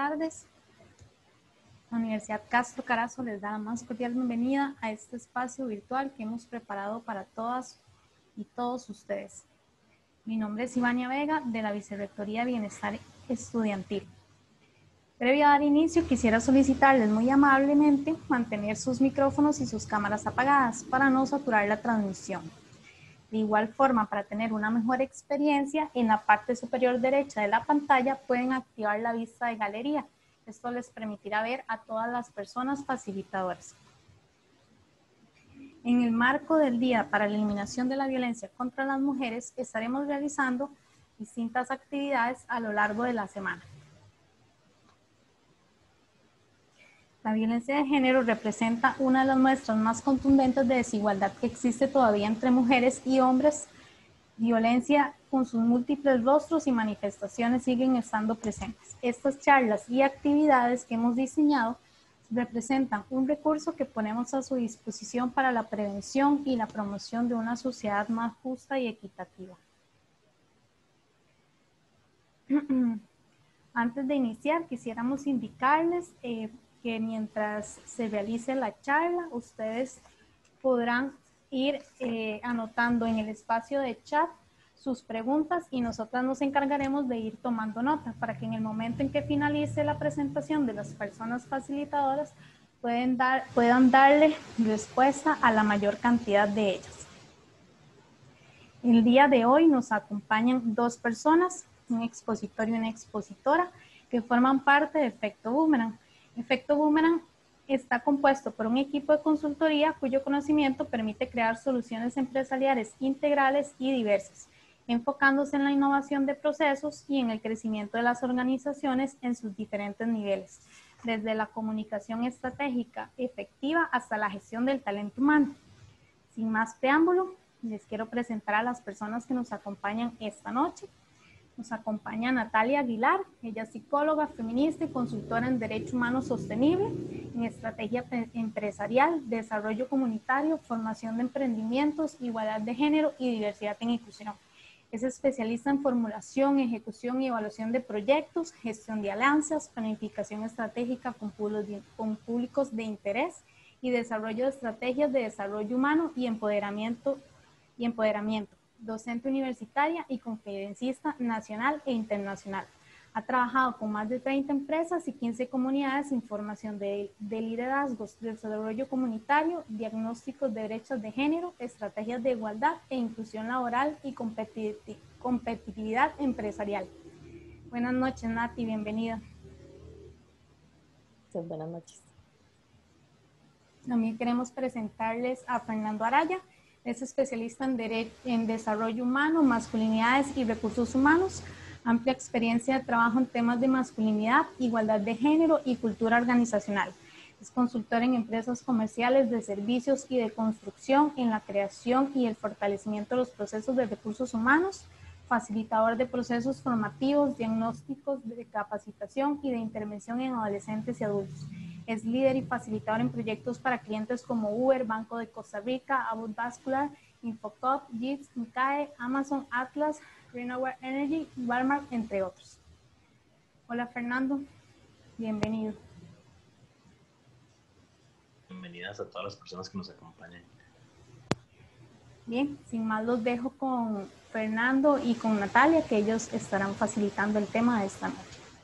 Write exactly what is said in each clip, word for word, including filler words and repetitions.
tardes. La Universidad Castro Carazo les da la más cordial bienvenida a este espacio virtual que hemos preparado para todas y todos ustedes. Mi nombre es Ivania Vega, de la Vicerrectoría de Bienestar Estudiantil. Previo a dar inicio, quisiera solicitarles muy amablemente mantener sus micrófonos y sus cámaras apagadas para no saturar la transmisión. De igual forma, para tener una mejor experiencia, en la parte superior derecha de la pantalla pueden activar la vista de galería. Esto les permitirá ver a todas las personas facilitadoras. En el marco del Día para la Eliminación de la Violencia contra las Mujeres, estaremos realizando distintas actividades a lo largo de la semana. La violencia de género representa una de las muestras más contundentes de desigualdad que existe todavía entre mujeres y hombres. Violencia con sus múltiples rostros y manifestaciones siguen estando presentes. Estas charlas y actividades que hemos diseñado representan un recurso que ponemos a su disposición para la prevención y la promoción de una sociedad más justa y equitativa. Antes de iniciar, quisiéramos indicarles eh, que mientras se realice la charla, ustedes podrán ir eh, anotando en el espacio de chat sus preguntas y nosotras nos encargaremos de ir tomando nota para que en el momento en que finalice la presentación de las personas facilitadoras pueden dar, puedan darle respuesta a la mayor cantidad de ellas. El día de hoy nos acompañan dos personas, un expositor y una expositora, que forman parte de Efecto Boomerang. Efecto Boomerang está compuesto por un equipo de consultoría cuyo conocimiento permite crear soluciones empresariales integrales y diversas, enfocándose en la innovación de procesos y en el crecimiento de las organizaciones en sus diferentes niveles, desde la comunicación estratégica efectiva hasta la gestión del talento humano. Sin más preámbulo, les quiero presentar a las personas que nos acompañan esta noche. Nos acompaña Natalia Aguilar, ella es psicóloga, feminista y consultora en Derecho Humano Sostenible, en Estrategia Empresarial, Desarrollo Comunitario, Formación de Emprendimientos, Igualdad de Género y Diversidad en Inclusión. Es especialista en formulación, ejecución y evaluación de proyectos, gestión de alianzas, planificación estratégica con públicos de interés y desarrollo de estrategias de desarrollo humano y empoderamiento y empoderamiento. Docente universitaria y conferencista nacional e internacional. Ha trabajado con más de treinta empresas y quince comunidades en formación de, de liderazgos, desarrollo comunitario, diagnósticos de brechas de género, estrategias de igualdad e inclusión laboral y competitividad empresarial. Buenas noches, Nati, bienvenida. Sí, buenas noches. También queremos presentarles a Fernando Araya. Es especialista en, en desarrollo humano, masculinidades y recursos humanos, amplia experiencia de trabajo en temas de masculinidad, igualdad de género y cultura organizacional. Es consultor en empresas comerciales de servicios y de construcción en la creación y el fortalecimiento de los procesos de recursos humanos, facilitador de procesos formativos, diagnósticos de capacitación y de intervención en adolescentes y adultos. Es líder y facilitador en proyectos para clientes como Uber, Banco de Costa Rica, Abbott Vascular, Infocop, J I T S, M C A E, Amazon, Atlas, Renewable Energy, Walmart, entre otros. Hola Fernando, bienvenido. Bienvenidas a todas las personas que nos acompañan. Bien, sin más los dejo con Fernando y con Natalia, que ellos estarán facilitando el tema de esta noche.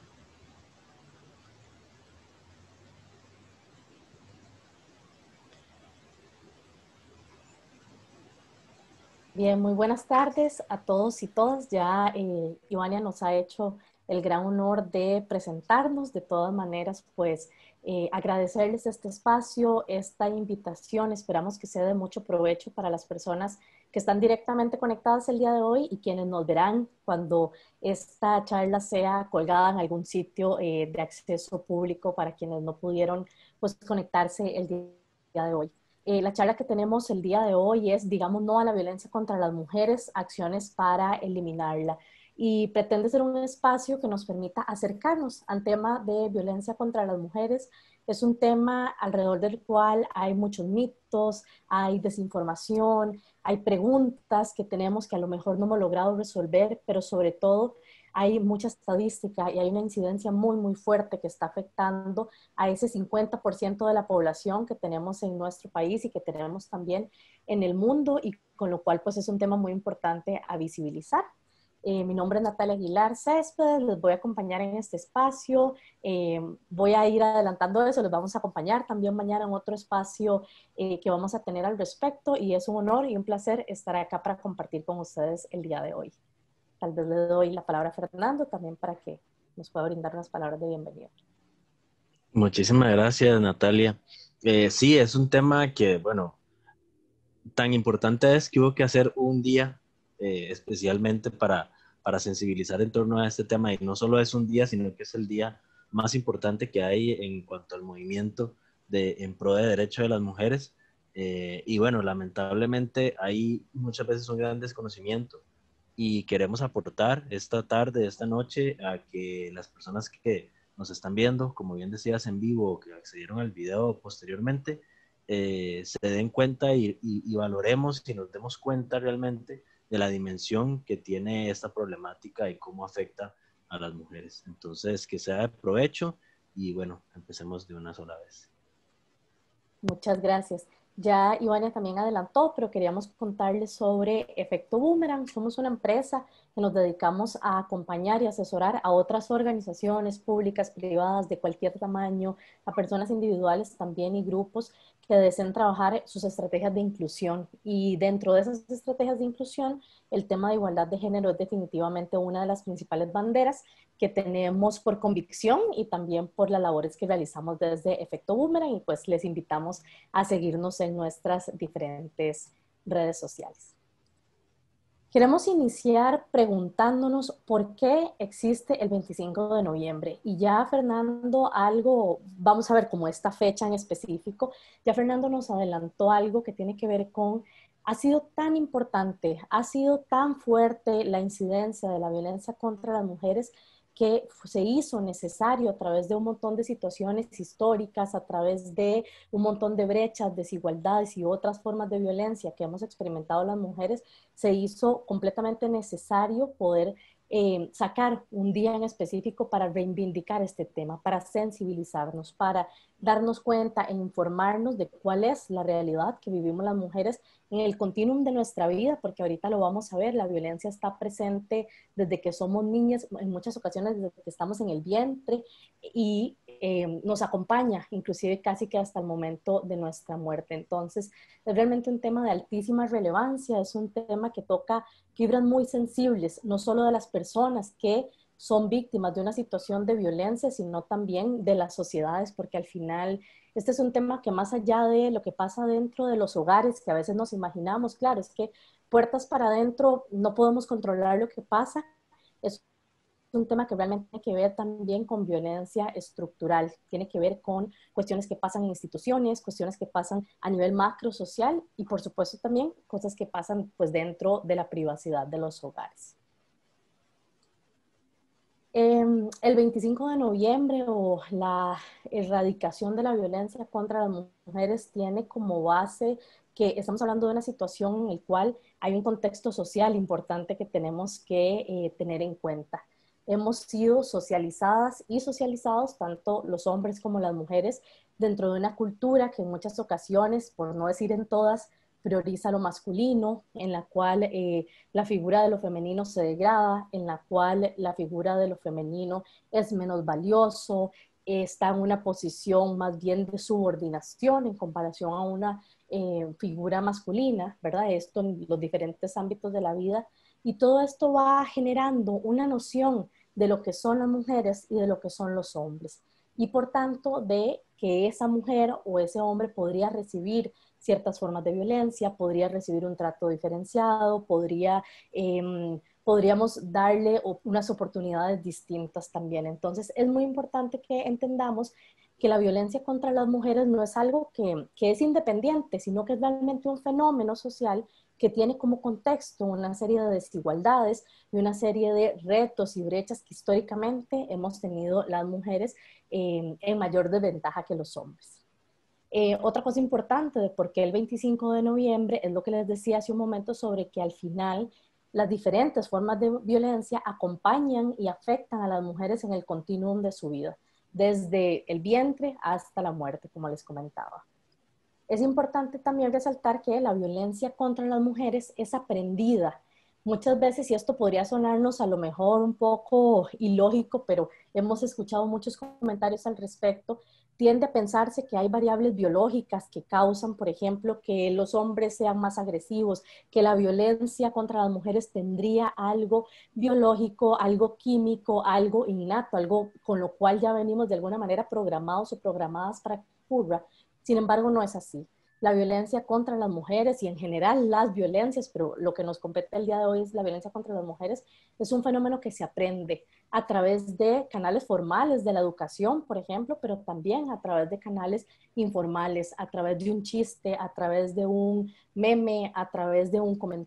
Bien, muy buenas tardes a todos y todas. Ya eh, Ivania nos ha hecho el gran honor de presentarnos. De todas maneras, pues eh, agradecerles este espacio, esta invitación. Esperamos que sea de mucho provecho para las personas que están directamente conectadas el día de hoy y quienes nos verán cuando esta charla sea colgada en algún sitio eh, de acceso público para quienes no pudieron pues, conectarse el día de hoy. Eh, la charla que tenemos el día de hoy es, digamos, no a la violencia contra las mujeres, acciones para eliminarla. Y pretende ser un espacio que nos permita acercarnos al tema de violencia contra las mujeres. Es un tema alrededor del cual hay muchos mitos, hay desinformación, hay preguntas que tenemos que a lo mejor no hemos logrado resolver, pero sobre todo hay mucha estadística y hay una incidencia muy, muy fuerte que está afectando a ese cincuenta por ciento de la población que tenemos en nuestro país y que tenemos también en el mundo, y con lo cual pues es un tema muy importante a visibilizar. Eh, mi nombre es Natalia Aguilar Céspedes, les voy a acompañar en este espacio, eh, voy a ir adelantando eso, les vamos a acompañar también mañana en otro espacio eh, que vamos a tener al respecto, y es un honor y un placer estar acá para compartir con ustedes el día de hoy. Tal vez le doy la palabra a Fernando también para que nos pueda brindar unas palabras de bienvenida. Muchísimas gracias, Natalia. Eh, sí, es un tema que, bueno, tan importante es que hubo que hacer un día eh, especialmente para, para sensibilizar en torno a este tema, y no solo es un día, sino que es el día más importante que hay en cuanto al movimiento de, en pro de derechos de las mujeres. Eh, y bueno, lamentablemente hay muchas veces un gran desconocimiento, y queremos aportar esta tarde, esta noche, a que las personas que nos están viendo, como bien decías, en vivo, o que accedieron al video posteriormente, eh, se den cuenta y, y, y valoremos y nos demos cuenta realmente de la dimensión que tiene esta problemática y cómo afecta a las mujeres. Entonces, que sea de provecho, y bueno, empecemos de una sola vez. Muchas gracias. Ya Ivania también adelantó, pero queríamos contarles sobre Efecto Boomerang. Somos una empresa que nos dedicamos a acompañar y asesorar a otras organizaciones públicas, privadas, de cualquier tamaño, a personas individuales también y grupos que deseen trabajar sus estrategias de inclusión. Y dentro de esas estrategias de inclusión, el tema de igualdad de género es definitivamente una de las principales banderas que tenemos por convicción y también por las labores que realizamos desde Efecto Boomerang, y pues les invitamos a seguirnos en nuestras diferentes redes sociales. Queremos iniciar preguntándonos por qué existe el veinticinco de noviembre. Y ya Fernando algo, vamos a ver como esta fecha en específico, ya Fernando nos adelantó algo que tiene que ver con, ha sido tan importante, ha sido tan fuerte la incidencia de la violencia contra las mujeres, que se hizo necesario a través de un montón de situaciones históricas, a través de un montón de brechas, desigualdades y otras formas de violencia que hemos experimentado las mujeres, se hizo completamente necesario poder eh, sacar un día en específico para reivindicar este tema, para sensibilizarnos, para darnos cuenta e informarnos de cuál es la realidad que vivimos las mujeres en el continuum de nuestra vida, porque ahorita lo vamos a ver, la violencia está presente desde que somos niñas, en muchas ocasiones desde que estamos en el vientre, y eh, nos acompaña inclusive casi que hasta el momento de nuestra muerte. Entonces es realmente un tema de altísima relevancia, es un tema que toca fibras muy sensibles, no solo de las personas que son víctimas de una situación de violencia, sino también de las sociedades, porque al final este es un tema que, más allá de lo que pasa dentro de los hogares, que a veces nos imaginamos, claro, es que puertas para adentro no podemos controlar lo que pasa, es un tema que realmente tiene que ver también con violencia estructural, tiene que ver con cuestiones que pasan en instituciones, cuestiones que pasan a nivel macro social, y por supuesto también cosas que pasan pues dentro de la privacidad de los hogares. Eh, el veinticinco de noviembre, o la erradicación de la violencia contra las mujeres, tiene como base que estamos hablando de una situación en la cual hay un contexto social importante que tenemos que eh, tener en cuenta. Hemos sido socializadas y socializados, tanto los hombres como las mujeres, dentro de una cultura que en muchas ocasiones, por no decir en todas, prioriza lo masculino, en la cual eh, la figura de lo femenino se degrada, en la cual la figura de lo femenino es menos valioso, eh, está en una posición más bien de subordinación en comparación a una eh, figura masculina, ¿verdad? Esto en los diferentes ámbitos de la vida, y todo esto va generando una noción de lo que son las mujeres y de lo que son los hombres, y por tanto de que esa mujer o ese hombre podría recibir ciertas formas de violencia, podría recibir un trato diferenciado, podría, eh, podríamos darle unas oportunidades distintas también. Entonces es muy importante que entendamos que la violencia contra las mujeres no es algo que, que es independiente, sino que es realmente un fenómeno social que tiene como contexto una serie de desigualdades y una serie de retos y brechas que históricamente hemos tenido las mujeres eh, en mayor desventaja que los hombres. Eh, otra cosa importante de por qué el veinticinco de noviembre es lo que les decía hace un momento sobre que al final las diferentes formas de violencia acompañan y afectan a las mujeres en el continuum de su vida, desde el vientre hasta la muerte, como les comentaba. Es importante también resaltar que la violencia contra las mujeres es aprendida. Muchas veces, y esto podría sonarnos a lo mejor un poco ilógico, pero hemos escuchado muchos comentarios al respecto, tiende a pensarse que hay variables biológicas que causan, por ejemplo, que los hombres sean más agresivos, que la violencia contra las mujeres tendría algo biológico, algo químico, algo innato, algo con lo cual ya venimos de alguna manera programados o programadas para que ocurra. Sin embargo, no es así. La violencia contra las mujeres y en general las violencias, pero lo que nos compete el día de hoy es la violencia contra las mujeres, es un fenómeno que se aprende a través de canales formales de la educación, por ejemplo, pero también a través de canales informales, a través de un chiste, a través de un meme, a través de un comentario,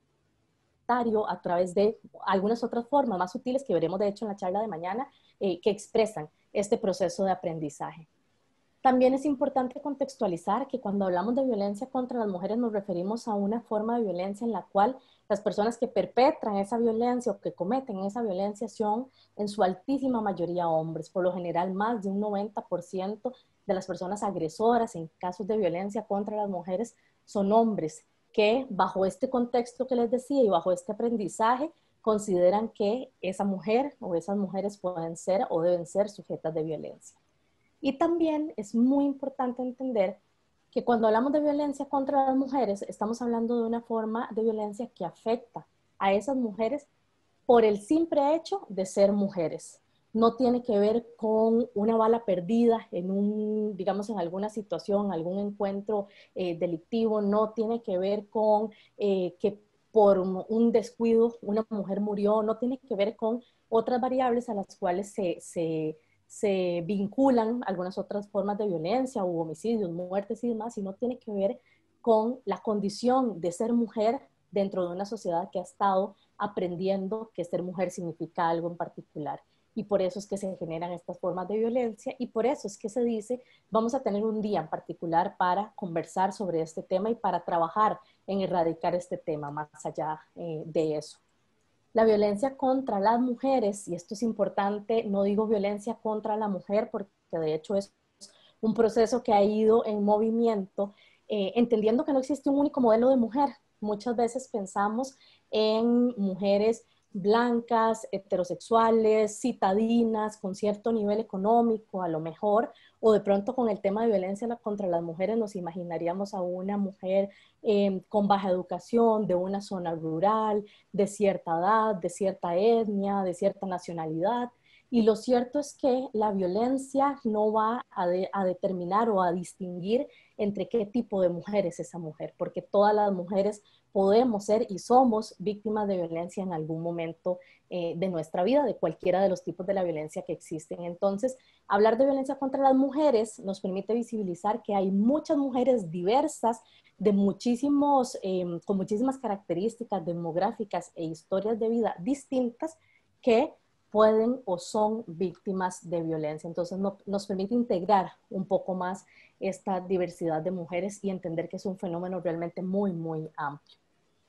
a través de algunas otras formas más sutiles que veremos de hecho en la charla de mañana, eh, que expresan este proceso de aprendizaje. También es importante contextualizar que cuando hablamos de violencia contra las mujeres nos referimos a una forma de violencia en la cual las personas que perpetran esa violencia o que cometen esa violencia son en su altísima mayoría hombres. Por lo general, más de un noventa por ciento de las personas agresoras en casos de violencia contra las mujeres son hombres que bajo este contexto que les decía y bajo este aprendizaje consideran que esa mujer o esas mujeres pueden ser o deben ser sujetas de violencia. Y también es muy importante entender que cuando hablamos de violencia contra las mujeres, estamos hablando de una forma de violencia que afecta a esas mujeres por el simple hecho de ser mujeres. No tiene que ver con una bala perdida en un, digamos, en alguna situación, algún encuentro eh, delictivo, no tiene que ver con eh, que por un descuido una mujer murió, no tiene que ver con otras variables a las cuales se... se se vinculan algunas otras formas de violencia o homicidios, muertes y demás, y no tiene que ver con la condición de ser mujer dentro de una sociedad que ha estado aprendiendo que ser mujer significa algo en particular. Y por eso es que se generan estas formas de violencia y por eso es que se dice, vamos a tener un día en particular para conversar sobre este tema y para trabajar en erradicar este tema más allá eh, de eso. La violencia contra las mujeres, y esto es importante, no digo violencia contra la mujer porque de hecho es un proceso que ha ido en movimiento, eh, entendiendo que no existe un único modelo de mujer. Muchas veces pensamos en mujeres blancas, heterosexuales, citadinas, con cierto nivel económico a lo mejor, o de pronto con el tema de violencia contra las mujeres nos imaginaríamos a una mujer eh, con baja educación, de una zona rural, de cierta edad, de cierta etnia, de cierta nacionalidad. Y lo cierto es que la violencia no va a, de, a determinar o a distinguir entre qué tipo de mujer es esa mujer, porque todas las mujeres podemos ser y somos víctimas de violencia en algún momento eh, de nuestra vida, de cualquiera de los tipos de la violencia que existen. Entonces, hablar de violencia contra las mujeres nos permite visibilizar que hay muchas mujeres diversas, de muchísimos, eh, con muchísimas características demográficas e historias de vida distintas que pueden o son víctimas de violencia. Entonces no, nos permite integrar un poco más esta diversidad de mujeres y entender que es un fenómeno realmente muy, muy amplio.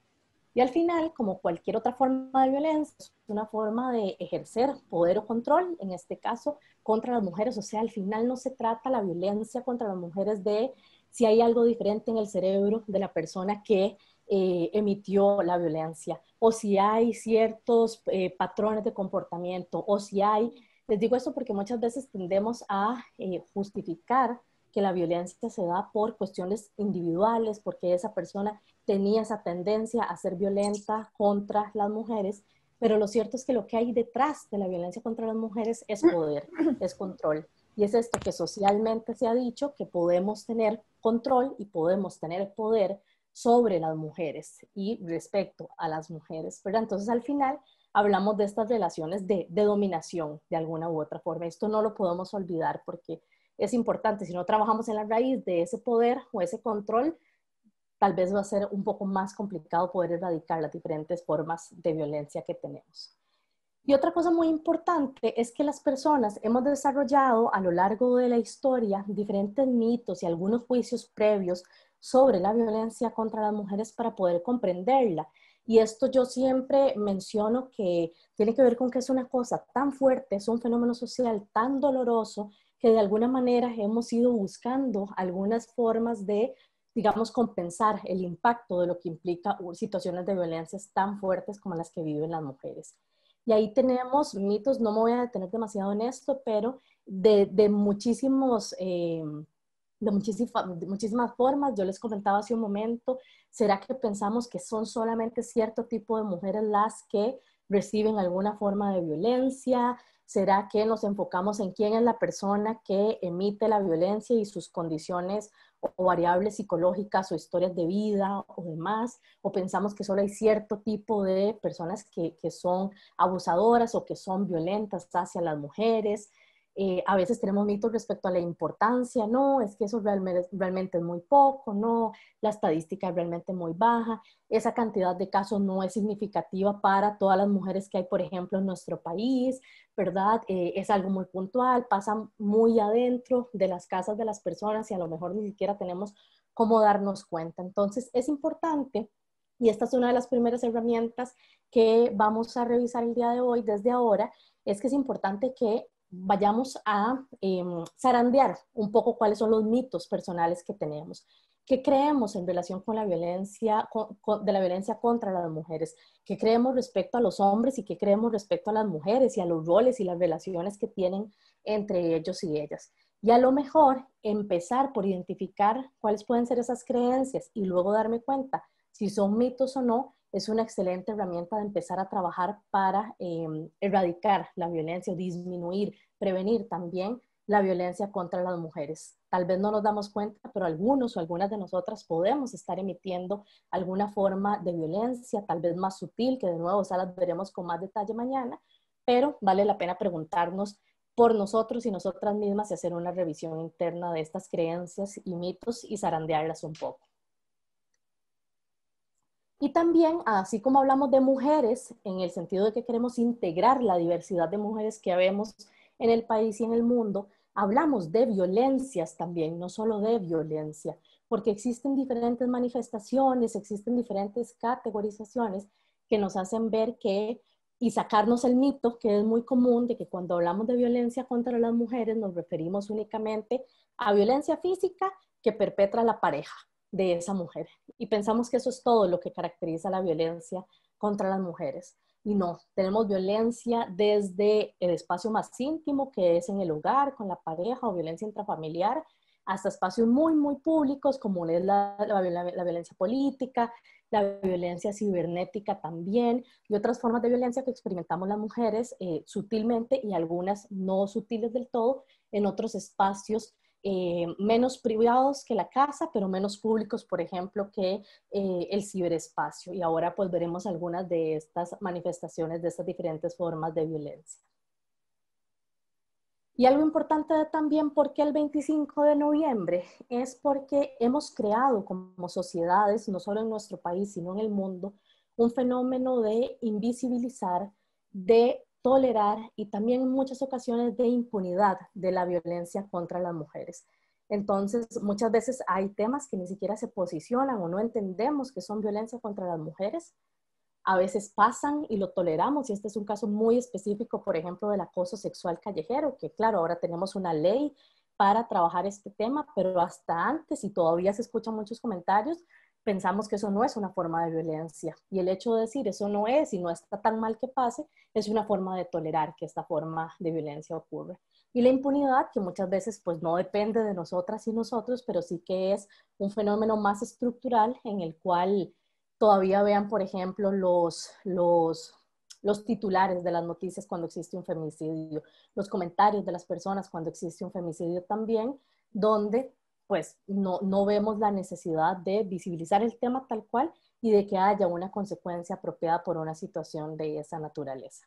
Y al final, como cualquier otra forma de violencia, es una forma de ejercer poder o control, en este caso, contra las mujeres. O sea, al final no se trata la violencia contra las mujeres de si hay algo diferente en el cerebro de la persona que eh, emitió la violencia, o si hay ciertos eh, patrones de comportamiento, o si hay, les digo esto porque muchas veces tendemos a eh, justificar que la violencia se da por cuestiones individuales, porque esa persona tenía esa tendencia a ser violenta contra las mujeres, pero lo cierto es que lo que hay detrás de la violencia contra las mujeres es poder, es control. Y es esto que socialmente se ha dicho, que podemos tener control y podemos tener poder sobre las mujeres y respecto a las mujeres, ¿verdad? Entonces al final hablamos de estas relaciones de, de dominación de alguna u otra forma. Esto no lo podemos olvidar porque es importante. Si no trabajamos en la raíz de ese poder o ese control, tal vez va a ser un poco más complicado poder erradicar las diferentes formas de violencia que tenemos. Y otra cosa muy importante es que las personas hemos desarrollado a lo largo de la historia diferentes mitos y algunos juicios previos sobre la violencia contra las mujeres para poder comprenderla. Y esto yo siempre menciono que tiene que ver con que es una cosa tan fuerte, es un fenómeno social tan doloroso, que de alguna manera hemos ido buscando algunas formas de, digamos, compensar el impacto de lo que implica situaciones de violencia tan fuertes como las que viven las mujeres. Y ahí tenemos mitos, no me voy a detener demasiado en esto, pero de, de muchísimos... Eh, de muchísimas, de muchísimas formas. Yo les comentaba hace un momento, ¿será que pensamos que son solamente cierto tipo de mujeres las que reciben alguna forma de violencia? ¿Será que nos enfocamos en quién es la persona que emite la violencia y sus condiciones o variables psicológicas o historias de vida o demás? ¿O pensamos que solo hay cierto tipo de personas que, que son abusadoras o que son violentas hacia las mujeres? Eh, a veces tenemos mitos respecto a la importancia, no, es que eso realmente, realmente es muy poco, no, la estadística es realmente muy baja, esa cantidad de casos no es significativa para todas las mujeres que hay, por ejemplo, en nuestro país, ¿verdad? Eh, es algo muy puntual, pasa muy adentro de las casas de las personas y a lo mejor ni siquiera tenemos cómo darnos cuenta. Entonces, es importante, y esta es una de las primeras herramientas que vamos a revisar el día de hoy, desde ahora, es que es importante que vayamos a eh, zarandear un poco cuáles son los mitos personales que tenemos. ¿Qué creemos en relación con la violencia, con, con, de la violencia contra las mujeres? ¿Qué creemos respecto a los hombres y qué creemos respecto a las mujeres y a los roles y las relaciones que tienen entre ellos y ellas? Y a lo mejor empezar por identificar cuáles pueden ser esas creencias y luego darme cuenta si son mitos o no, es una excelente herramienta de empezar a trabajar para eh, erradicar la violencia o disminuir, prevenir también la violencia contra las mujeres. Tal vez no nos damos cuenta, pero algunos o algunas de nosotras podemos estar emitiendo alguna forma de violencia, tal vez más sutil, que de nuevo ya las veremos con más detalle mañana, pero vale la pena preguntarnos por nosotros y nosotras mismas y hacer una revisión interna de estas creencias y mitos y zarandearlas un poco. Y también, así como hablamos de mujeres, en el sentido de que queremos integrar la diversidad de mujeres que vemos en el país y en el mundo, hablamos de violencias también, no solo de violencia, porque existen diferentes manifestaciones, existen diferentes categorizaciones que nos hacen ver que, y sacarnos el mito, que es muy común, de que cuando hablamos de violencia contra las mujeres nos referimos únicamente a violencia física que perpetra la pareja de esa mujer. Y pensamos que eso es todo lo que caracteriza la violencia contra las mujeres. Y no, tenemos violencia desde el espacio más íntimo, que es en el hogar, con la pareja, o violencia intrafamiliar, hasta espacios muy, muy públicos, como es la, la, la, la violencia política, la violencia cibernética también, y otras formas de violencia que experimentamos las mujeres eh, sutilmente y algunas no sutiles del todo en otros espacios Eh, menos privados que la casa, pero menos públicos, por ejemplo, que eh, el ciberespacio. Y ahora pues veremos algunas de estas manifestaciones, de estas diferentes formas de violencia. Y algo importante también, porque el veinticinco de noviembre, es porque hemos creado como sociedades, no solo en nuestro país, sino en el mundo, un fenómeno de invisibilizar, de tolerar y también en muchas ocasiones de impunidad de la violencia contra las mujeres. Entonces, muchas veces hay temas que ni siquiera se posicionan o no entendemos que son violencia contra las mujeres. A veces pasan y lo toleramos, y este es un caso muy específico, por ejemplo, del acoso sexual callejero, que claro, ahora tenemos una ley para trabajar este tema, pero hasta antes, y todavía se escuchan muchos comentarios, pensamos que eso no es una forma de violencia. Y el hecho de decir eso no es y no está tan mal que pase, es una forma de tolerar que esta forma de violencia ocurre. Y la impunidad, que muchas veces pues no depende de nosotras y nosotros, pero sí que es un fenómeno más estructural en el cual todavía vean, por ejemplo, los, los, los titulares de las noticias cuando existe un femicidio, los comentarios de las personas cuando existe un femicidio también, donde pues no, no vemos la necesidad de visibilizar el tema tal cual y de que haya una consecuencia apropiada por una situación de esa naturaleza.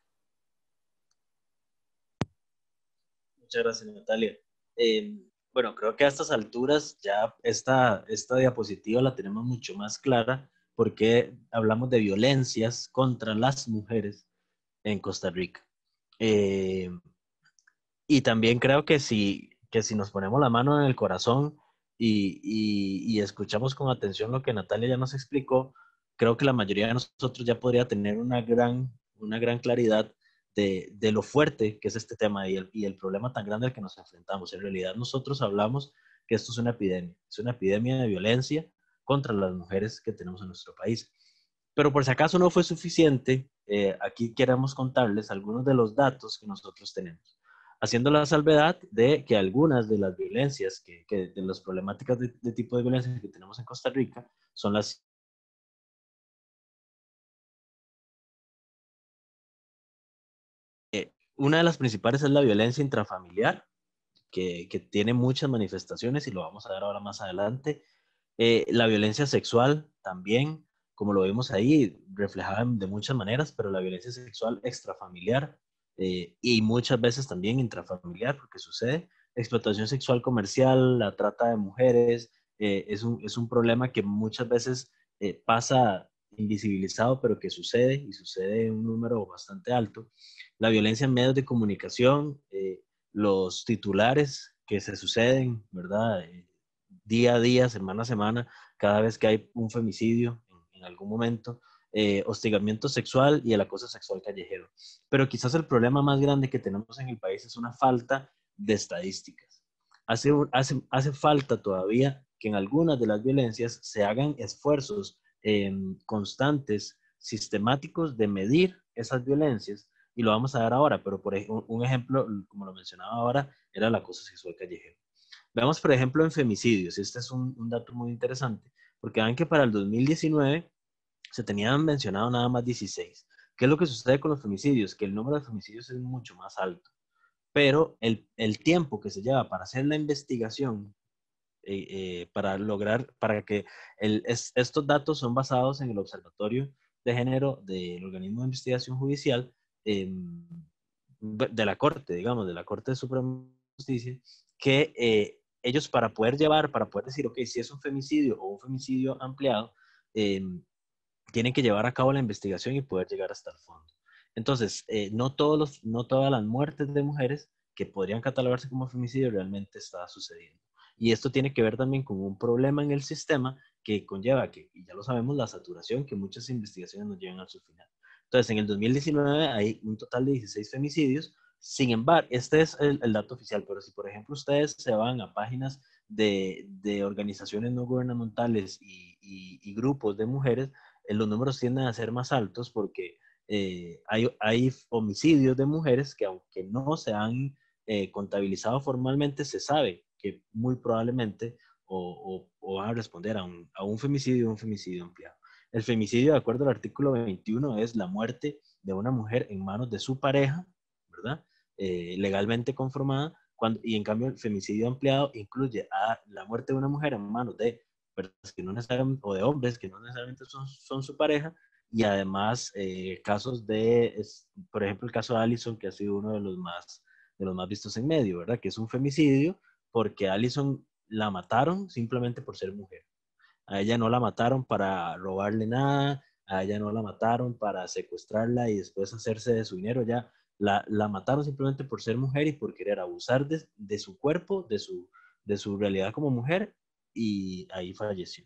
Muchas gracias, Natalia. Eh, bueno, creo que a estas alturas ya esta, esta diapositiva la tenemos mucho más clara, porque hablamos de violencias contra las mujeres en Costa Rica. Eh, y también creo que si, que si nos ponemos la mano en el corazón y, y, y escuchamos con atención lo que Natalia ya nos explicó, creo que la mayoría de nosotros ya podría tener una gran, una gran claridad de, de lo fuerte que es este tema y el, y el problema tan grande al que nos enfrentamos. En realidad nosotros hablamos que esto es una epidemia, es una epidemia de violencia contra las mujeres que tenemos en nuestro país. Pero por si acaso no fue suficiente, eh, aquí queremos contarles algunos de los datos que nosotros tenemos, haciendo la salvedad de que algunas de las violencias, que, que de las problemáticas de, de tipo de violencia que tenemos en Costa Rica son las... Eh, una de las principales es la violencia intrafamiliar, que, que tiene muchas manifestaciones y lo vamos a ver ahora más adelante. Eh, la violencia sexual también, como lo vimos ahí, reflejada de muchas maneras, pero la violencia sexual extrafamiliar eh, y muchas veces también intrafamiliar, porque sucede. Explotación sexual comercial, la trata de mujeres, eh, es, un, es un problema que muchas veces eh, pasa invisibilizado, pero que sucede y sucede en un número bastante alto. La violencia en medios de comunicación, eh, los titulares que se suceden, ¿verdad? Eh, día a día, semana a semana, cada vez que hay un femicidio en, en algún momento, eh, hostigamiento sexual y el acoso sexual callejero. Pero quizás el problema más grande que tenemos en el país es una falta de estadísticas. Hace, hace, hace falta todavía que en algunas de las violencias se hagan esfuerzos eh, constantes, sistemáticos de medir esas violencias y lo vamos a ver ahora, pero por ejemplo, un ejemplo, como lo mencionaba ahora, era el acoso sexual callejero. Veamos, por ejemplo, en femicidios. Este es un, un dato muy interesante, porque ven que para el dos mil diecinueve se tenían mencionado nada más dieciséis. ¿Qué es lo que sucede con los femicidios? Que el número de femicidios es mucho más alto, pero el, el tiempo que se lleva para hacer la investigación, eh, eh, para lograr, para que el, es, estos datos son basados en el Observatorio de Género del Organismo de Investigación Judicial, eh, de la Corte, digamos, de la Corte de Suprema Justicia, que eh, ellos para poder llevar, para poder decir, ok, si es un femicidio o un femicidio ampliado, eh, tienen que llevar a cabo la investigación y poder llegar hasta el fondo. Entonces, eh, no, todos los, no todas las muertes de mujeres que podrían catalogarse como femicidio realmente está sucediendo. Y esto tiene que ver también con un problema en el sistema que conlleva, que, y ya lo sabemos, la saturación, que muchas investigaciones nos llevan a su final. Entonces, en el dos mil diecinueve hay un total de dieciséis femicidios. Sin embargo, este es el, el dato oficial, pero si por ejemplo ustedes se van a páginas de, de organizaciones no gubernamentales y, y, y grupos de mujeres, eh, los números tienden a ser más altos porque eh, hay, hay homicidios de mujeres que aunque no se han eh, contabilizado formalmente, se sabe que muy probablemente o, o, o van a responder a un, a un femicidio o un femicidio ampliado. El femicidio, de acuerdo al artículo veintiuno, es la muerte de una mujer en manos de su pareja, ¿verdad? Eh, legalmente conformada, cuando, y en cambio el femicidio ampliado incluye a la muerte de una mujer en manos de personas que no necesariamente, o de hombres que no necesariamente son, son su pareja, y además eh, casos de, es, por ejemplo, el caso de Allison, que ha sido uno de los más, de los más vistos en medio, ¿verdad? Que es un femicidio porque a Allison la mataron simplemente por ser mujer. A ella no la mataron para robarle nada, a ella no la mataron para secuestrarla y después hacerse de su dinero, ya la, la mataron simplemente por ser mujer y por querer abusar de, de su cuerpo, de su, de su realidad como mujer, y ahí falleció.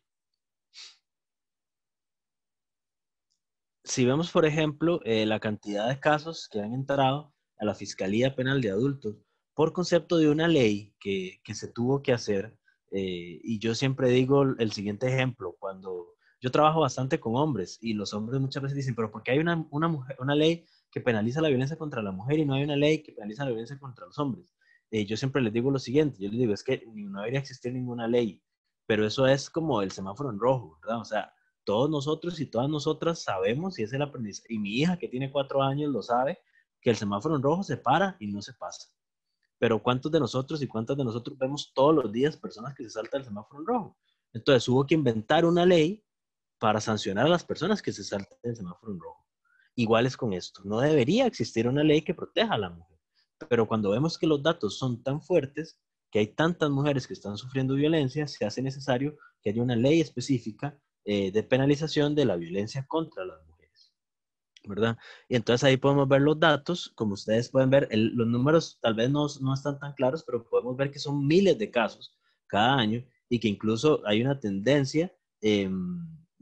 Si vemos, por ejemplo, eh, la cantidad de casos que han entrado a la Fiscalía Penal de Adultos por concepto de una ley que, que se tuvo que hacer, eh, y yo siempre digo el siguiente ejemplo, cuando yo trabajo bastante con hombres y los hombres muchas veces dicen, pero ¿por qué hay una, una, mujer, una ley que penaliza la violencia contra la mujer y no hay una ley que penaliza la violencia contra los hombres? Eh, yo siempre les digo lo siguiente, yo les digo, es que no debería existir ninguna ley, pero eso es como el semáforo en rojo, ¿verdad? O sea, todos nosotros y todas nosotras sabemos, y es el aprendizaje, y mi hija que tiene cuatro años lo sabe, que el semáforo en rojo se para y no se pasa. Pero ¿cuántos de nosotros y cuántas de nosotros vemos todos los días personas que se saltan el semáforo en rojo? Entonces hubo que inventar una ley para sancionar a las personas que se saltan el semáforo en rojo. Igual es con esto. No debería existir una ley que proteja a la mujer. Pero cuando vemos que los datos son tan fuertes, que hay tantas mujeres que están sufriendo violencia, se hace necesario que haya una ley específica eh, de penalización de la violencia contra las mujeres, ¿verdad? Y entonces ahí podemos ver los datos, como ustedes pueden ver, el, los números tal vez no, no están tan claros, pero podemos ver que son miles de casos cada año y que incluso hay una tendencia eh,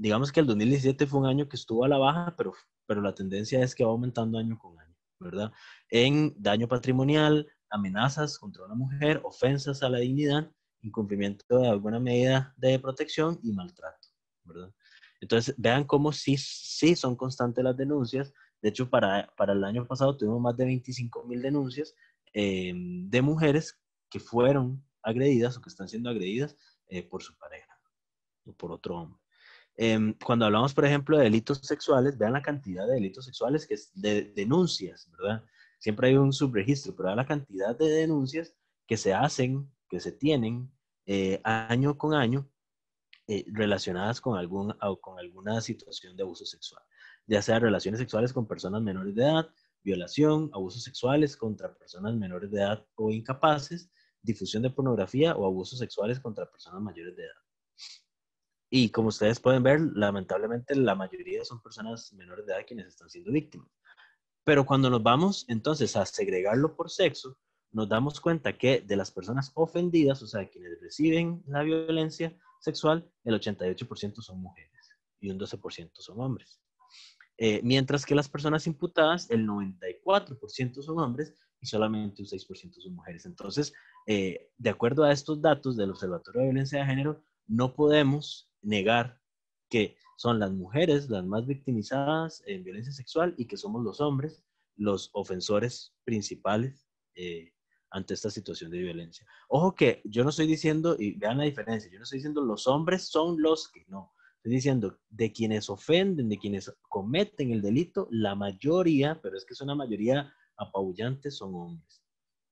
digamos que el dos mil diecisiete fue un año que estuvo a la baja, pero, pero la tendencia es que va aumentando año con año, ¿verdad? En daño patrimonial, amenazas contra una mujer, ofensas a la dignidad, incumplimiento de alguna medida de protección y maltrato, ¿verdad? Entonces, vean cómo sí, sí son constantes las denuncias. De hecho, para, para el año pasado tuvimos más de veinticinco mil denuncias eh, de mujeres que fueron agredidas o que están siendo agredidas eh, por su pareja o por otro hombre. Eh, cuando hablamos, por ejemplo, de delitos sexuales, vean la cantidad de delitos sexuales que es de denuncias, ¿verdad? Siempre hay un subregistro, pero vean la cantidad de denuncias que se hacen, que se tienen eh, año con año eh, relacionadas con, algún, o con alguna situación de abuso sexual, ya sea relaciones sexuales con personas menores de edad, violación, abusos sexuales contra personas menores de edad o incapaces, difusión de pornografía o abusos sexuales contra personas mayores de edad. Y como ustedes pueden ver, lamentablemente la mayoría son personas menores de edad quienes están siendo víctimas. Pero cuando nos vamos entonces a segregarlo por sexo, nos damos cuenta que de las personas ofendidas, o sea, quienes reciben la violencia sexual, el ochenta y ocho por ciento son mujeres y un doce por ciento son hombres. Eh, mientras que las personas imputadas, el noventa y cuatro por ciento son hombres y solamente un seis por ciento son mujeres. Entonces, eh, de acuerdo a estos datos del Observatorio de Violencia de Género, no podemos negar que son las mujeres las más victimizadas en violencia sexual y que somos los hombres los ofensores principales eh, ante esta situación de violencia. Ojo que yo no estoy diciendo, y vean la diferencia, yo no estoy diciendo los hombres son los que no. Estoy diciendo, de quienes ofenden, de quienes cometen el delito, la mayoría, pero es que es una mayoría apabullante, son hombres.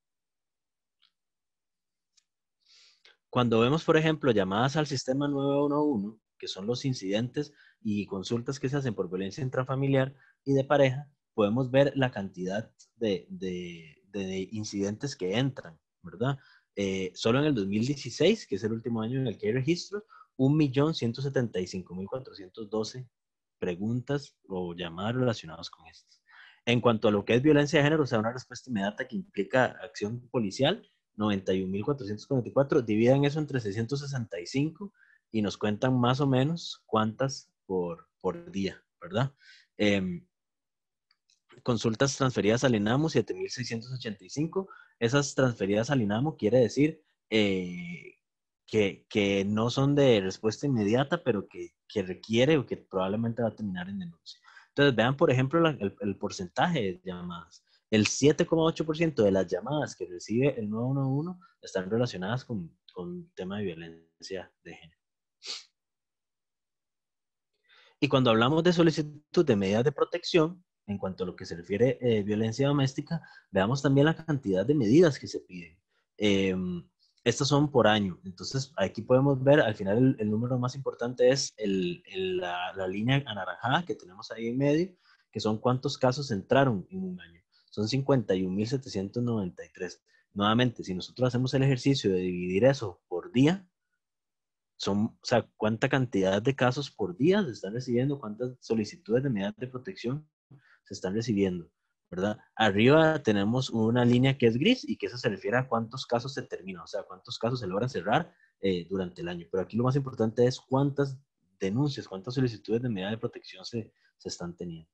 Cuando vemos, por ejemplo, llamadas al sistema nueve uno uno, que son los incidentes y consultas que se hacen por violencia intrafamiliar y de pareja, podemos ver la cantidad de, de, de incidentes que entran, ¿verdad? Eh, solo en el dos mil dieciséis, que es el último año en el que hay registros, un millón ciento setenta y cinco mil cuatrocientos doce preguntas o llamadas relacionadas con estas. En cuanto a lo que es violencia de género, o sea, una respuesta inmediata que implica acción policial, noventa y un mil cuatrocientos cuarenta y cuatro, dividan eso entre seiscientos sesenta y cinco y nos cuentan más o menos cuántas por, por día, ¿verdad? Eh, consultas transferidas al INAMO, siete mil seiscientos ochenta y cinco. Esas transferidas al INAMO quiere decir eh, que, que no son de respuesta inmediata, pero que, que requiere o que probablemente va a terminar en denuncia. Entonces, vean, por ejemplo, la, el, el porcentaje de llamadas. El siete coma ocho por ciento de las llamadas que recibe el nueve uno uno están relacionadas con, con tema de violencia de género. Y cuando hablamos de solicitud de medidas de protección, en cuanto a lo que se refiere a eh, violencia doméstica, veamos también la cantidad de medidas que se piden. Eh, estas son por año. Entonces, aquí podemos ver, al final el, el número más importante es el, el, la, la línea anaranjada que tenemos ahí en medio, que son cuántos casos entraron en un año. Son cincuenta y un mil setecientos noventa y tres. Nuevamente, si nosotros hacemos el ejercicio de dividir eso por día, son, o sea, cuánta cantidad de casos por día se están recibiendo, cuántas solicitudes de medidas de protección se están recibiendo, ¿verdad? Arriba tenemos una línea que es gris y que eso se refiere a cuántos casos se terminan, o sea, cuántos casos se logran cerrar eh, durante el año. Pero aquí lo más importante es cuántas denuncias, cuántas solicitudes de medidas de protección se, se están teniendo.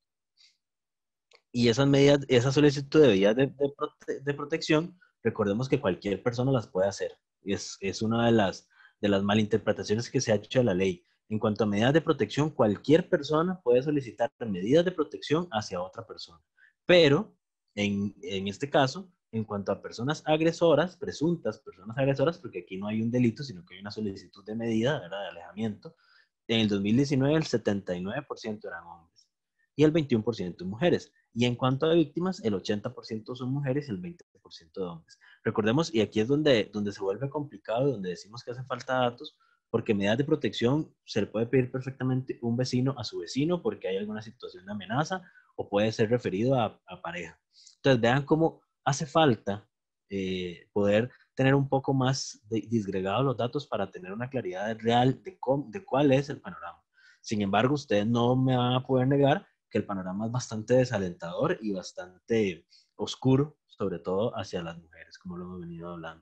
Y esas medidas, esa solicitud de medidas de, de, prote de protección, recordemos que cualquier persona las puede hacer. Es, es una de las, de las malinterpretaciones que se ha hecho de la ley. En cuanto a medidas de protección, cualquier persona puede solicitar medidas de protección hacia otra persona. Pero, en, en este caso, en cuanto a personas agresoras, presuntas personas agresoras, porque aquí no hay un delito, sino que hay una solicitud de medida, ¿verdad?, de alejamiento, en el dos mil diecinueve el setenta y nueve por ciento eran hombres y el veintiuno por ciento mujeres. Y en cuanto a víctimas, el ochenta por ciento son mujeres y el veinte por ciento de hombres. Recordemos, y aquí es donde, donde se vuelve complicado, donde decimos que hace falta datos, porque medidas de protección se le puede pedir perfectamente un vecino a su vecino porque hay alguna situación de amenaza o puede ser referido a, a pareja. Entonces, vean cómo hace falta eh, poder tener un poco más de, disgregados los datos para tener una claridad real de, cómo, de cuál es el panorama. Sin embargo, ustedes no me van a poder negar que el panorama es bastante desalentador y bastante oscuro, sobre todo hacia las mujeres, como lo hemos venido hablando.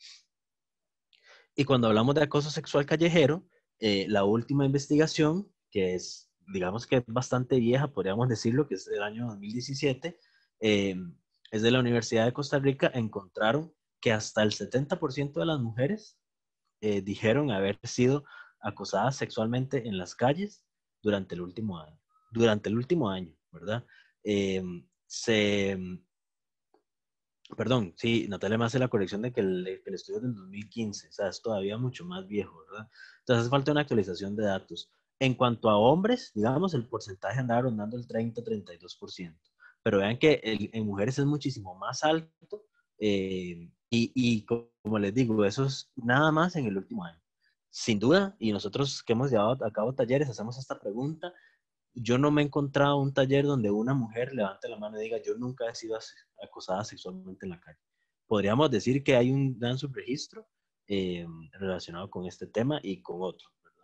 Y cuando hablamos de acoso sexual callejero, eh, la última investigación que es, digamos que es bastante vieja, podríamos decirlo, que es del año dos mil diecisiete, eh, es de la Universidad de Costa Rica, encontraron que hasta el setenta por ciento de las mujeres eh, dijeron haber sido acosadas sexualmente en las calles durante el último año, durante el último año, ¿verdad? Eh, se, perdón, sí, Natalia me hace la corrección de que el, que el estudio es del dos mil quince, o sea, es todavía mucho más viejo, ¿verdad? Entonces hace falta una actualización de datos. En cuanto a hombres, digamos, el porcentaje andaba rondando el treinta a treinta y dos por ciento, pero vean que el, en mujeres es muchísimo más alto, eh, y, y como les digo, eso es nada más en el último año. Sin duda, y nosotros que hemos llevado a cabo talleres, hacemos esta pregunta. Yo no me he encontrado un taller donde una mujer levante la mano y diga, yo nunca he sido acosada sexualmente en la calle. Podríamos decir que hay un gran subregistro eh, relacionado con este tema y con otros, ¿verdad?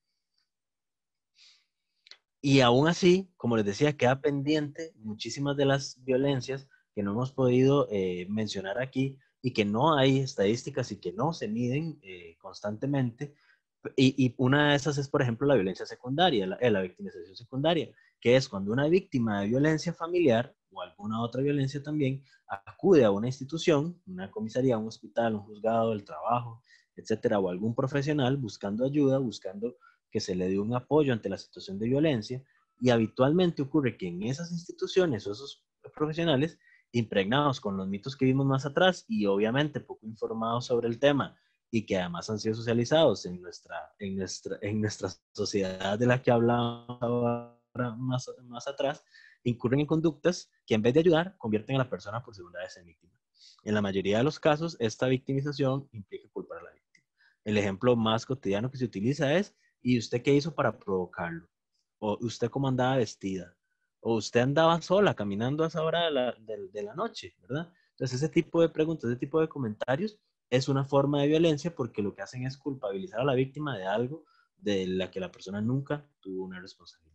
Y aún así, como les decía, queda pendiente muchísimas de las violencias que no hemos podido eh, mencionar aquí y que no hay estadísticas y que no se miden eh, constantemente. Y, y, una de esas es, por ejemplo, la violencia secundaria, la, la victimización secundaria, que es cuando una víctima de violencia familiar o alguna otra violencia también acude a una institución, una comisaría, un hospital, un juzgado del trabajo, etcétera, o algún profesional buscando ayuda, buscando que se le dé un apoyo ante la situación de violencia. Y habitualmente ocurre que en esas instituciones o esos profesionales, impregnados con los mitos que vimos más atrás y obviamente poco informados sobre el tema, y que además han sido socializados en nuestra, en nuestra, en nuestra sociedad de la que hablamos ahora más, más atrás, incurren en conductas que en vez de ayudar, convierten a la persona por segunda vez en víctima. En la mayoría de los casos, esta victimización implica culpar a la víctima. El ejemplo más cotidiano que se utiliza es, ¿y usted qué hizo para provocarlo? ¿O usted cómo andaba vestida? ¿O usted andaba sola caminando a esa hora de la, de, de la noche? ¿Verdad? Entonces, ese tipo de preguntas, ese tipo de comentarios es una forma de violencia porque lo que hacen es culpabilizar a la víctima de algo de la que la persona nunca tuvo una responsabilidad.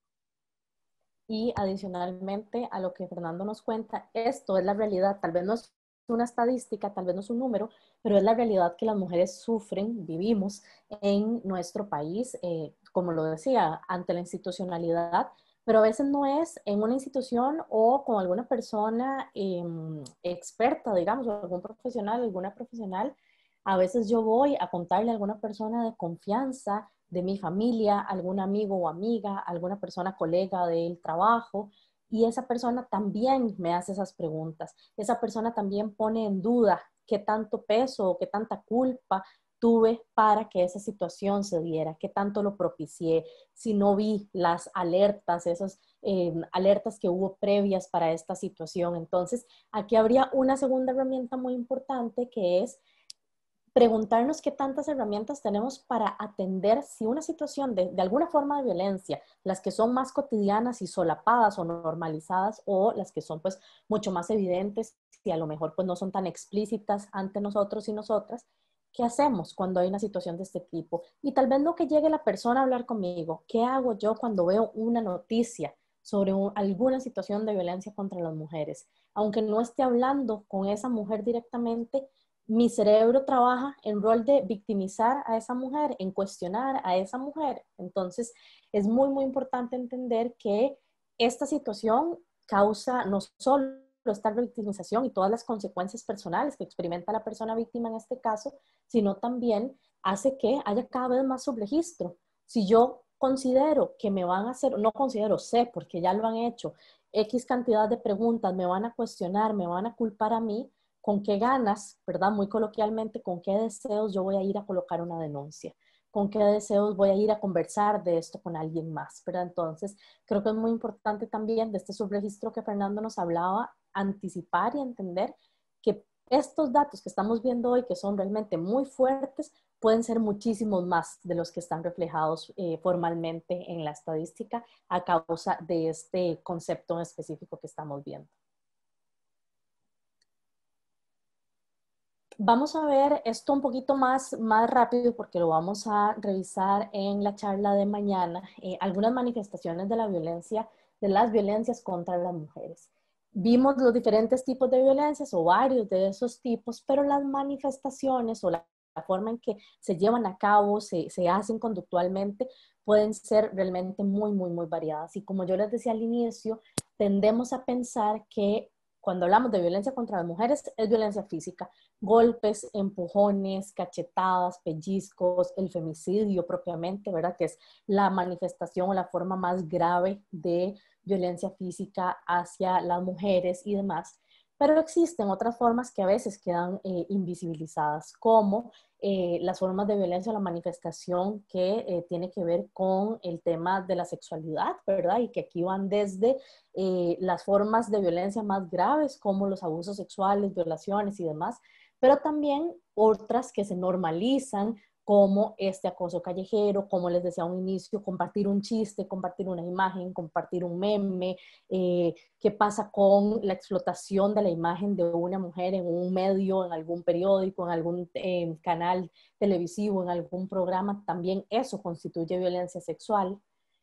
Y adicionalmente a lo que Fernando nos cuenta, esto es la realidad, tal vez no es una estadística, tal vez no es un número, pero es la realidad que las mujeres sufren, vivimos en nuestro país, eh, como lo decía, ante la institucionalidad, pero a veces no es en una institución o con alguna persona eh, experta, digamos, o algún profesional, alguna profesional. A veces yo voy a contarle a alguna persona de confianza de mi familia, algún amigo o amiga, alguna persona colega del trabajo, y esa persona también me hace esas preguntas. Esa persona también pone en duda qué tanto peso o qué tanta culpa tuve para que esa situación se diera, qué tanto lo propicié, si no vi las alertas, esas eh, alertas que hubo previas para esta situación. Entonces, aquí habría una segunda herramienta muy importante que es preguntarnos qué tantas herramientas tenemos para atender si una situación de, de alguna forma de violencia, las que son más cotidianas y solapadas o normalizadas, o las que son pues mucho más evidentes y a lo mejor pues no son tan explícitas ante nosotros y nosotras, ¿qué hacemos cuando hay una situación de este tipo? Y tal vez no que llegue la persona a hablar conmigo, ¿qué hago yo cuando veo una noticia sobre un, alguna situación de violencia contra las mujeres? Aunque no esté hablando con esa mujer directamente, mi cerebro trabaja en rol de victimizar a esa mujer, en cuestionar a esa mujer. Entonces, es muy, muy importante entender que esta situación causa no solo esta victimización y todas las consecuencias personales que experimenta la persona víctima en este caso, sino también hace que haya cada vez más subregistro. Si yo considero que me van a hacer, no considero, sé, porque ya lo han hecho, X cantidad de preguntas, me van a cuestionar, me van a culpar a mí, con qué ganas, ¿verdad? Muy coloquialmente, con qué deseos yo voy a ir a colocar una denuncia, con qué deseos voy a ir a conversar de esto con alguien más, ¿verdad? Entonces, creo que es muy importante también de este subregistro que Fernando nos hablaba, anticipar y entender que estos datos que estamos viendo hoy, que son realmente muy fuertes, pueden ser muchísimos más de los que están reflejados eh, formalmente en la estadística a causa de este concepto en específico que estamos viendo. Vamos a ver esto un poquito más, más rápido porque lo vamos a revisar en la charla de mañana. Eh, algunas manifestaciones de la violencia, de las violencias contra las mujeres. Vimos los diferentes tipos de violencias o varios de esos tipos, pero las manifestaciones o las la forma en que se llevan a cabo, se, se hacen conductualmente, pueden ser realmente muy, muy, muy variadas. Y como yo les decía al inicio, tendemos a pensar que cuando hablamos de violencia contra las mujeres es violencia física, golpes, empujones, cachetadas, pellizcos, el femicidio propiamente, ¿verdad? Que es la manifestación o la forma más grave de violencia física hacia las mujeres y demás. Pero existen otras formas que a veces quedan eh, invisibilizadas, como eh, las formas de violencia o la manifestación que eh, tiene que ver con el tema de la sexualidad, ¿verdad? Y que aquí van desde eh, las formas de violencia más graves, como los abusos sexuales, violaciones y demás, pero también otras que se normalizan, como este acoso callejero, como les decía a un inicio, compartir un chiste, compartir una imagen, compartir un meme, eh, qué pasa con la explotación de la imagen de una mujer en un medio, en algún periódico, en algún eh, canal televisivo, en algún programa, también eso constituye violencia sexual.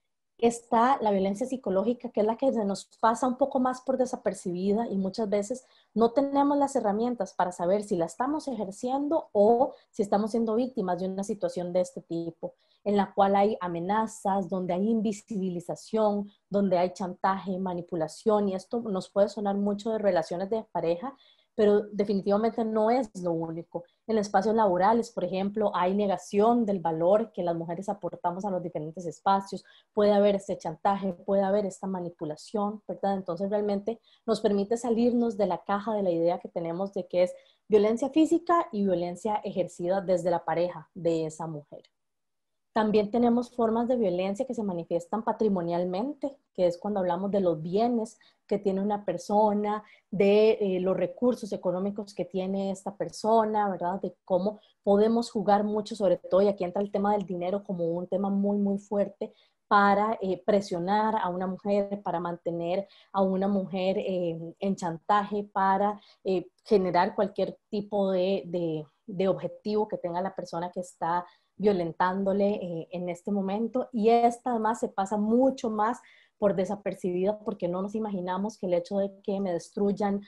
Está la violencia psicológica, que es la que se nos pasa un poco más por desapercibida y muchas veces no tenemos las herramientas para saber si la estamos ejerciendo o si estamos siendo víctimas de una situación de este tipo, en la cual hay amenazas, donde hay invisibilización, donde hay chantaje, manipulación, y esto nos puede sonar mucho de relaciones de pareja, pero definitivamente no es lo único. En espacios laborales, por ejemplo, hay negación del valor que las mujeres aportamos a los diferentes espacios, puede haber este chantaje, puede haber esta manipulación, ¿verdad? Entonces realmente nos permite salirnos de la caja de la idea que tenemos de que es violencia física y violencia ejercida desde la pareja de esa mujer. También tenemos formas de violencia que se manifiestan patrimonialmente, que es cuando hablamos de los bienes que tiene una persona, de eh, los recursos económicos que tiene esta persona, ¿verdad? De cómo podemos jugar mucho, sobre todo, y aquí entra el tema del dinero como un tema muy, muy fuerte, para eh, presionar a una mujer, para mantener a una mujer eh, en chantaje, para eh, generar cualquier tipo de, de, de objetivo que tenga la persona que está violentándole eh, en este momento, y esta además se pasa mucho más por desapercibida porque no nos imaginamos que el hecho de que me destruyan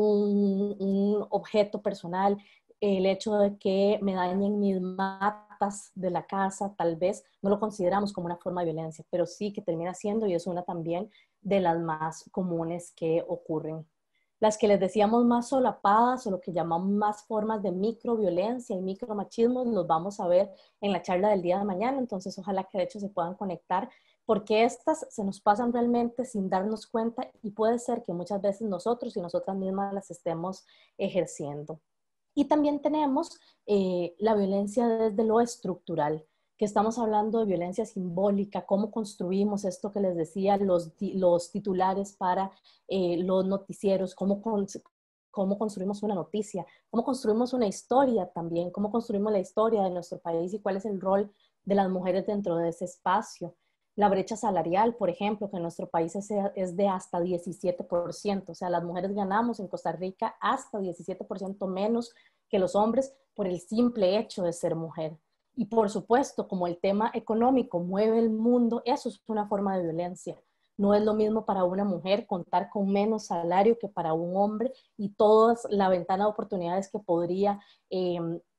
un, un objeto personal, el hecho de que me dañen mis matas de la casa, tal vez no lo consideramos como una forma de violencia, pero sí que termina siendo, y es una también de las más comunes que ocurren. Las que les decíamos más solapadas o lo que llamamos más formas de microviolencia y micromachismo los vamos a ver en la charla del día de mañana, entonces ojalá que de hecho se puedan conectar, porque estas se nos pasan realmente sin darnos cuenta y puede ser que muchas veces nosotros y nosotras mismas las estemos ejerciendo. Y también tenemos eh, la violencia desde lo estructural, que estamos hablando de violencia simbólica, cómo construimos esto que les decía, los, los titulares para eh, los noticieros, cómo, con, cómo construimos una noticia, cómo construimos una historia también, cómo construimos la historia de nuestro país y cuál es el rol de las mujeres dentro de ese espacio. La brecha salarial, por ejemplo, que en nuestro país es, es de hasta diecisiete por ciento, o sea, las mujeres ganamos en Costa Rica hasta diecisiete por ciento menos que los hombres por el simple hecho de ser mujer. Y por supuesto, como el tema económico mueve el mundo, eso es una forma de violencia. No es lo mismo para una mujer contar con menos salario que para un hombre y toda la ventana de oportunidades que podría eh,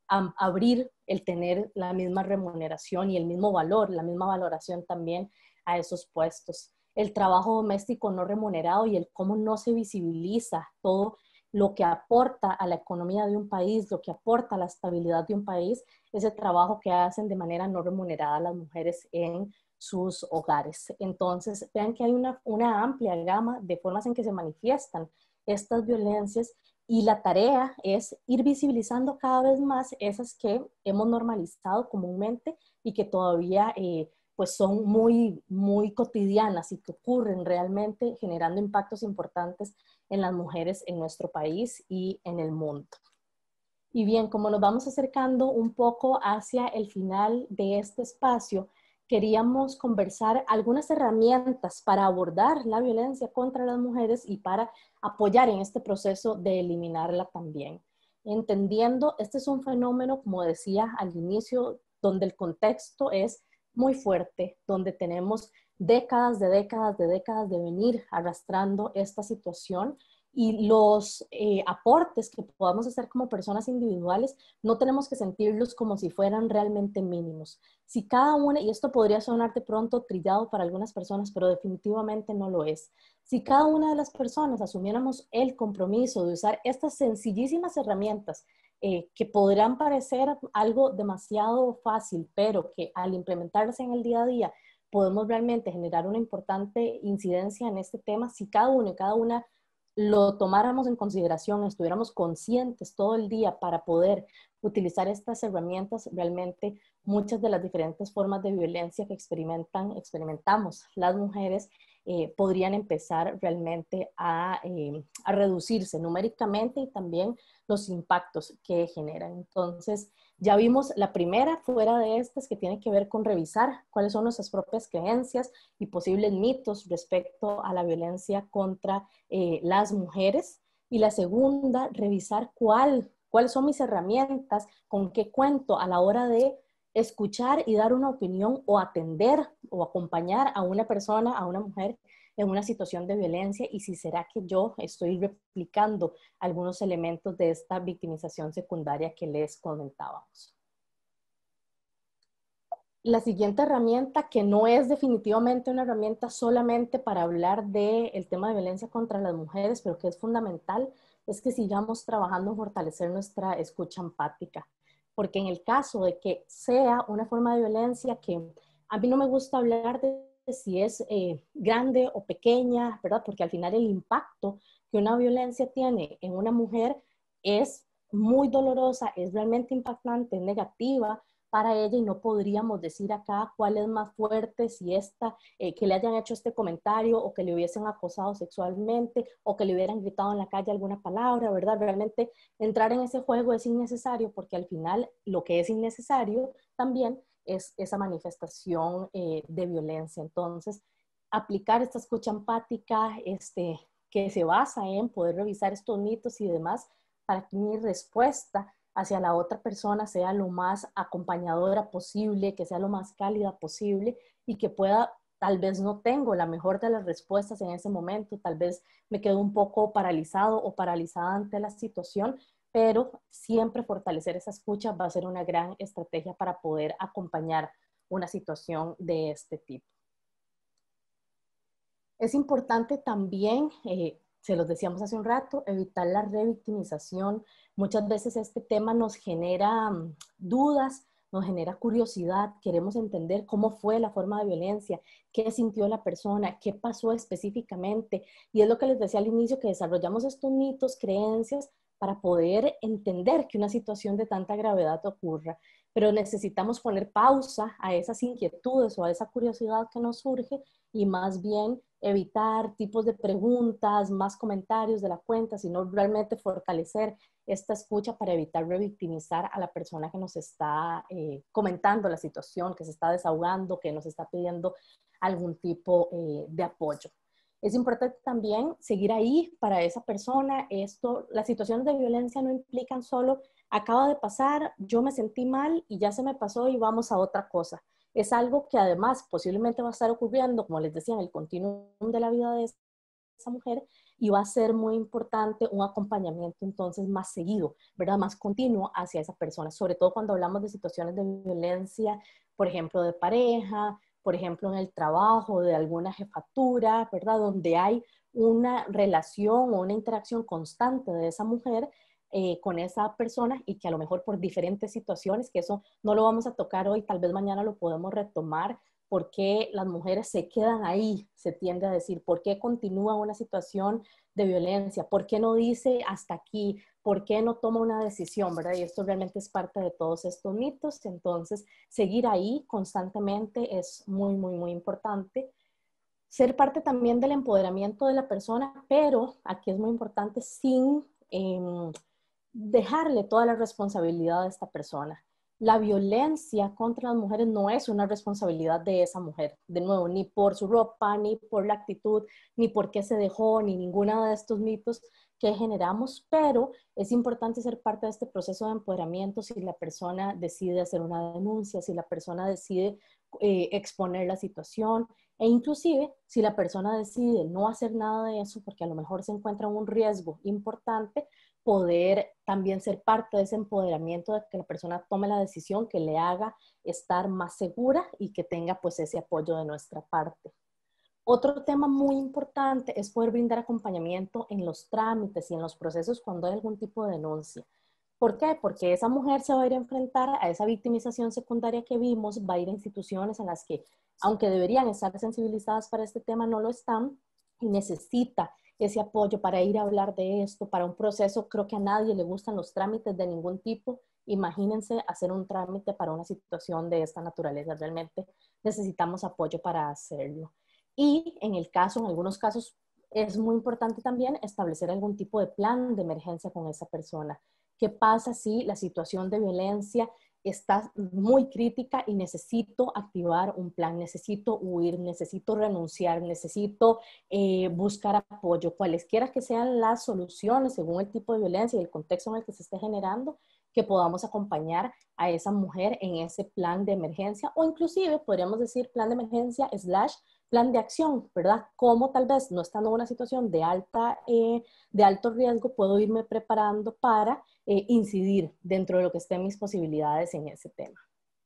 abrir el tener la misma remuneración y el mismo valor, la misma valoración también a esos puestos. El trabajo doméstico no remunerado y el cómo no se visibiliza todo lo que aporta a la economía de un país, lo que aporta a la estabilidad de un país, ese trabajo que hacen de manera no remunerada las mujeres en sus hogares. Entonces, vean que hay una, una amplia gama de formas en que se manifiestan estas violencias y la tarea es ir visibilizando cada vez más esas que hemos normalizado comúnmente y que todavía eh, pues son muy, muy cotidianas y que ocurren realmente generando impactos importantes en las mujeres en nuestro país y en el mundo. Y bien, como nos vamos acercando un poco hacia el final de este espacio, queríamos conversar algunas herramientas para abordar la violencia contra las mujeres y para apoyar en este proceso de eliminarla también. Entendiendo, este es un fenómeno, como decía al inicio, donde el contexto es muy fuerte, donde tenemos décadas de décadas de décadas de venir arrastrando esta situación y los eh, aportes que podamos hacer como personas individuales no tenemos que sentirlos como si fueran realmente mínimos. Si cada una, y esto podría sonar de pronto trillado para algunas personas, pero definitivamente no lo es. Si cada una de las personas asumiéramos el compromiso de usar estas sencillísimas herramientas eh, que podrán parecer algo demasiado fácil, pero que al implementarlas en el día a día podemos realmente generar una importante incidencia en este tema, si cada uno y cada una lo tomáramos en consideración, estuviéramos conscientes todo el día para poder utilizar estas herramientas, realmente muchas de las diferentes formas de violencia que experimentan, experimentamos las mujeres eh, podrían empezar realmente a, eh, a reducirse numéricamente y también los impactos que generan. Entonces, ya vimos la primera fuera de estas que tiene que ver con revisar cuáles son nuestras propias creencias y posibles mitos respecto a la violencia contra eh, las mujeres. Y la segunda, revisar cuál, cuáles son mis herramientas, con qué cuento a la hora de escuchar y dar una opinión o atender o acompañar a una persona, a una mujer en una situación de violencia y si será que yo estoy replicando algunos elementos de esta victimización secundaria que les comentábamos. La siguiente herramienta, que no es definitivamente una herramienta solamente para hablar del tema de violencia contra las mujeres, pero que es fundamental, es que sigamos trabajando en fortalecer nuestra escucha empática. Porque en el caso de que sea una forma de violencia que a mí no me gusta hablar de si es eh, grande o pequeña, ¿verdad? Porque al final el impacto que una violencia tiene en una mujer es muy dolorosa, es realmente impactante, es negativa para ella y no podríamos decir acá cuál es más fuerte, si esta, eh, que le hayan hecho este comentario o que le hubiesen acosado sexualmente o que le hubieran gritado en la calle alguna palabra, ¿verdad? Realmente entrar en ese juego es innecesario porque al final lo que es innecesario también es esa manifestación eh, de violencia. Entonces, aplicar esta escucha empática este, que se basa en poder revisar estos mitos y demás para que mi respuesta hacia la otra persona sea lo más acompañadora posible, que sea lo más cálida posible y que pueda, tal vez no tengo la mejor de las respuestas en ese momento, tal vez me quedo un poco paralizado o paralizada ante la situación, pero siempre fortalecer esa escucha va a ser una gran estrategia para poder acompañar una situación de este tipo. Es importante también, eh, se los decíamos hace un rato, evitar la revictimización. Muchas veces este tema nos genera um, dudas, nos genera curiosidad, queremos entender cómo fue la forma de violencia, qué sintió la persona, qué pasó específicamente. Y es lo que les decía al inicio, que desarrollamos estos mitos, creencias, para poder entender que una situación de tanta gravedad ocurra. Pero necesitamos poner pausa a esas inquietudes o a esa curiosidad que nos surge y más bien evitar tipos de preguntas, más comentarios de la cuenta, sino realmente fortalecer esta escucha para evitar revictimizar a la persona que nos está eh, comentando la situación, que se está desahogando, que nos está pidiendo algún tipo eh, de apoyo. Es importante también seguir ahí para esa persona. Esto, las situaciones de violencia no implican solo acaba de pasar, yo me sentí mal y ya se me pasó y vamos a otra cosa. Es algo que además posiblemente va a estar ocurriendo, como les decía, en el continuum de la vida de esa mujer y va a ser muy importante un acompañamiento entonces más seguido, ¿verdad? Más continuo hacia esa persona, sobre todo cuando hablamos de situaciones de violencia, por ejemplo, de pareja, por ejemplo, en el trabajo, de alguna jefatura, ¿verdad? Donde hay una relación o una interacción constante de esa mujer eh, con esa persona y que a lo mejor por diferentes situaciones, que eso no lo vamos a tocar hoy, tal vez mañana lo podemos retomar, por qué las mujeres se quedan ahí, se tiende a decir, por qué continúa una situación de violencia, por qué no dice hasta aquí, por qué no toma una decisión, ¿verdad? Y esto realmente es parte de todos estos mitos, entonces seguir ahí constantemente es muy, muy, muy importante. Ser parte también del empoderamiento de la persona, pero aquí es muy importante sin eh, dejarle toda la responsabilidad a esta persona. La violencia contra las mujeres no es una responsabilidad de esa mujer, de nuevo, ni por su ropa, ni por la actitud, ni por qué se dejó, ni ninguno de estos mitos que generamos, pero es importante ser parte de este proceso de empoderamiento si la persona decide hacer una denuncia, si la persona decide eh, exponer la situación, e inclusive si la persona decide no hacer nada de eso porque a lo mejor se encuentra en un riesgo importante, poder también ser parte de ese empoderamiento de que la persona tome la decisión que le haga estar más segura y que tenga pues ese apoyo de nuestra parte. Otro tema muy importante es poder brindar acompañamiento en los trámites y en los procesos cuando hay algún tipo de denuncia. ¿Por qué? Porque esa mujer se va a ir a enfrentar a esa victimización secundaria que vimos, va a ir a instituciones en las que, aunque deberían estar sensibilizadas para este tema, no lo están, y necesita ese apoyo para ir a hablar de esto, para un proceso. Creo que a nadie le gustan los trámites de ningún tipo. Imagínense hacer un trámite para una situación de esta naturaleza. Realmente necesitamos apoyo para hacerlo. Y en el caso, en algunos casos, es muy importante también establecer algún tipo de plan de emergencia con esa persona. ¿Qué pasa si la situación de violencia está muy crítica y necesito activar un plan, necesito huir, necesito renunciar, necesito eh, buscar apoyo, cualesquiera que sean las soluciones según el tipo de violencia y el contexto en el que se esté generando, que podamos acompañar a esa mujer en ese plan de emergencia, o inclusive podríamos decir plan de emergencia slash plan de acción, ¿verdad? Cómo tal vez no estando en una situación de, alta, eh, de alto riesgo, puedo irme preparando para eh, incidir dentro de lo que esté en mis posibilidades en ese tema.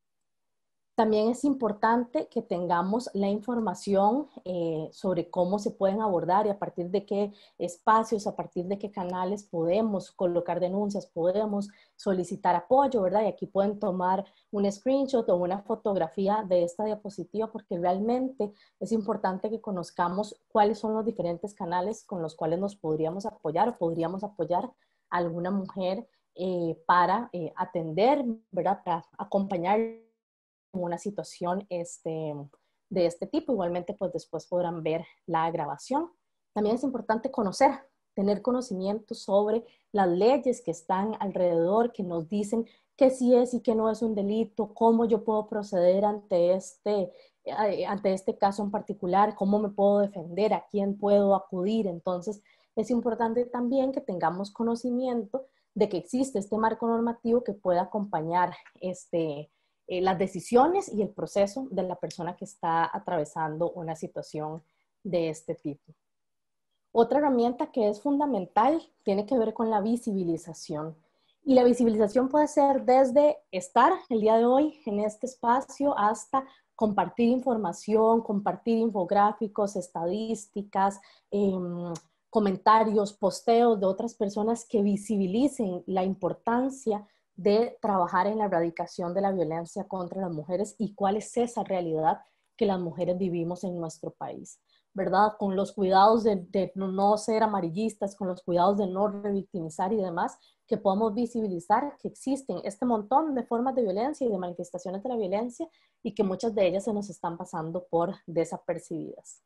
También es importante que tengamos la información eh, sobre cómo se pueden abordar y a partir de qué espacios, a partir de qué canales podemos colocar denuncias, podemos solicitar apoyo, ¿verdad? Y aquí pueden tomar un screenshot o una fotografía de esta diapositiva porque realmente es importante que conozcamos cuáles son los diferentes canales con los cuales nos podríamos apoyar o podríamos apoyar a alguna mujer eh, para eh, atender, ¿verdad? Para acompañar en una situación este, de este tipo. Igualmente, pues después podrán ver la grabación. También es importante conocer, tener conocimiento sobre las leyes que están alrededor, que nos dicen qué sí es y qué no es un delito, cómo yo puedo proceder ante este, ante este caso en particular, cómo me puedo defender, a quién puedo acudir. Entonces, es importante también que tengamos conocimiento de que existe este marco normativo que pueda acompañar este, Eh, las decisiones y el proceso de la persona que está atravesando una situación de este tipo. Otra herramienta que es fundamental tiene que ver con la visibilización. Y la visibilización puede ser desde estar el día de hoy en este espacio hasta compartir información, compartir infográficos, estadísticas, eh, comentarios, posteos de otras personas que visibilicen la importancia de trabajar en la erradicación de la violencia contra las mujeres y cuál es esa realidad que las mujeres vivimos en nuestro país, ¿verdad? Con los cuidados de, de no ser amarillistas, con los cuidados de no revictimizar y demás, que podamos visibilizar que existen este montón de formas de violencia y de manifestaciones de la violencia y que muchas de ellas se nos están pasando por desapercibidas.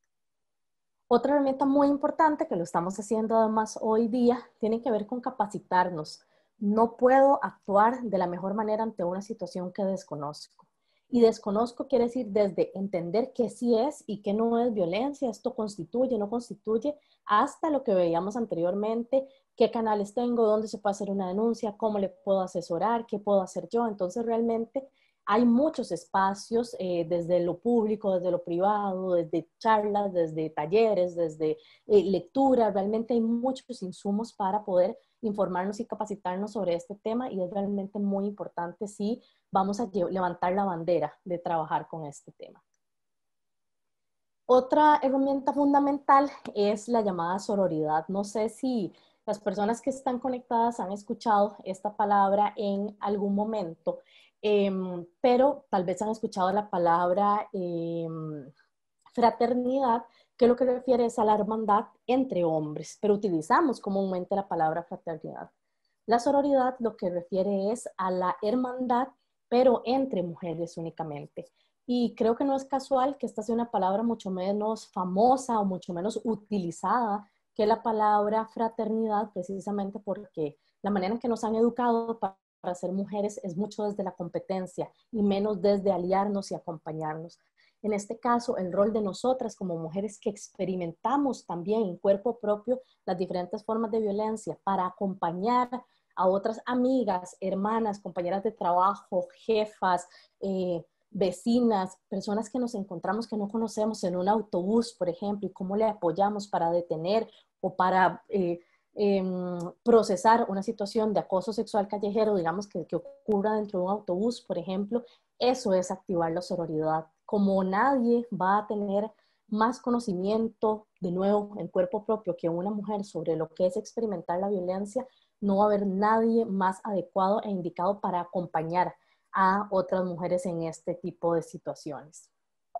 Otra herramienta muy importante que lo estamos haciendo además hoy día tiene que ver con capacitarnos. No puedo actuar de la mejor manera ante una situación que desconozco. Y desconozco quiere decir desde entender qué sí es y qué no es violencia, esto constituye, no constituye, hasta lo que veíamos anteriormente, qué canales tengo, dónde se puede hacer una denuncia, cómo le puedo asesorar, qué puedo hacer yo. Entonces realmente hay muchos espacios eh, desde lo público, desde lo privado, desde charlas, desde talleres, desde eh, lectura. Realmente hay muchos insumos para poder informarnos y capacitarnos sobre este tema y es realmente muy importante si vamos a levantar la bandera de trabajar con este tema. Otra herramienta fundamental es la llamada sororidad. No sé si las personas que están conectadas han escuchado esta palabra en algún momento, eh, pero tal vez han escuchado la palabra eh, fraternidad, que lo que refiere es a la hermandad entre hombres, pero utilizamos comúnmente la palabra fraternidad. La sororidad lo que refiere es a la hermandad, pero entre mujeres únicamente. Y creo que no es casual que esta sea una palabra mucho menos famosa o mucho menos utilizada que la palabra fraternidad, precisamente porque la manera en que nos han educado para, para ser mujeres es mucho desde la competencia y menos desde aliarnos y acompañarnos. En este caso, el rol de nosotras como mujeres que experimentamos también en cuerpo propio las diferentes formas de violencia para acompañar a otras amigas, hermanas, compañeras de trabajo, jefas, eh, vecinas, personas que nos encontramos que no conocemos en un autobús, por ejemplo, y cómo le apoyamos para detener o para eh, eh, procesar una situación de acoso sexual callejero, digamos, que, que ocurra dentro de un autobús, por ejemplo. Eso es activar la sororidad. Como nadie va a tener más conocimiento, de nuevo, en cuerpo propio que una mujer sobre lo que es experimentar la violencia, no va a haber nadie más adecuado e indicado para acompañar a otras mujeres en este tipo de situaciones.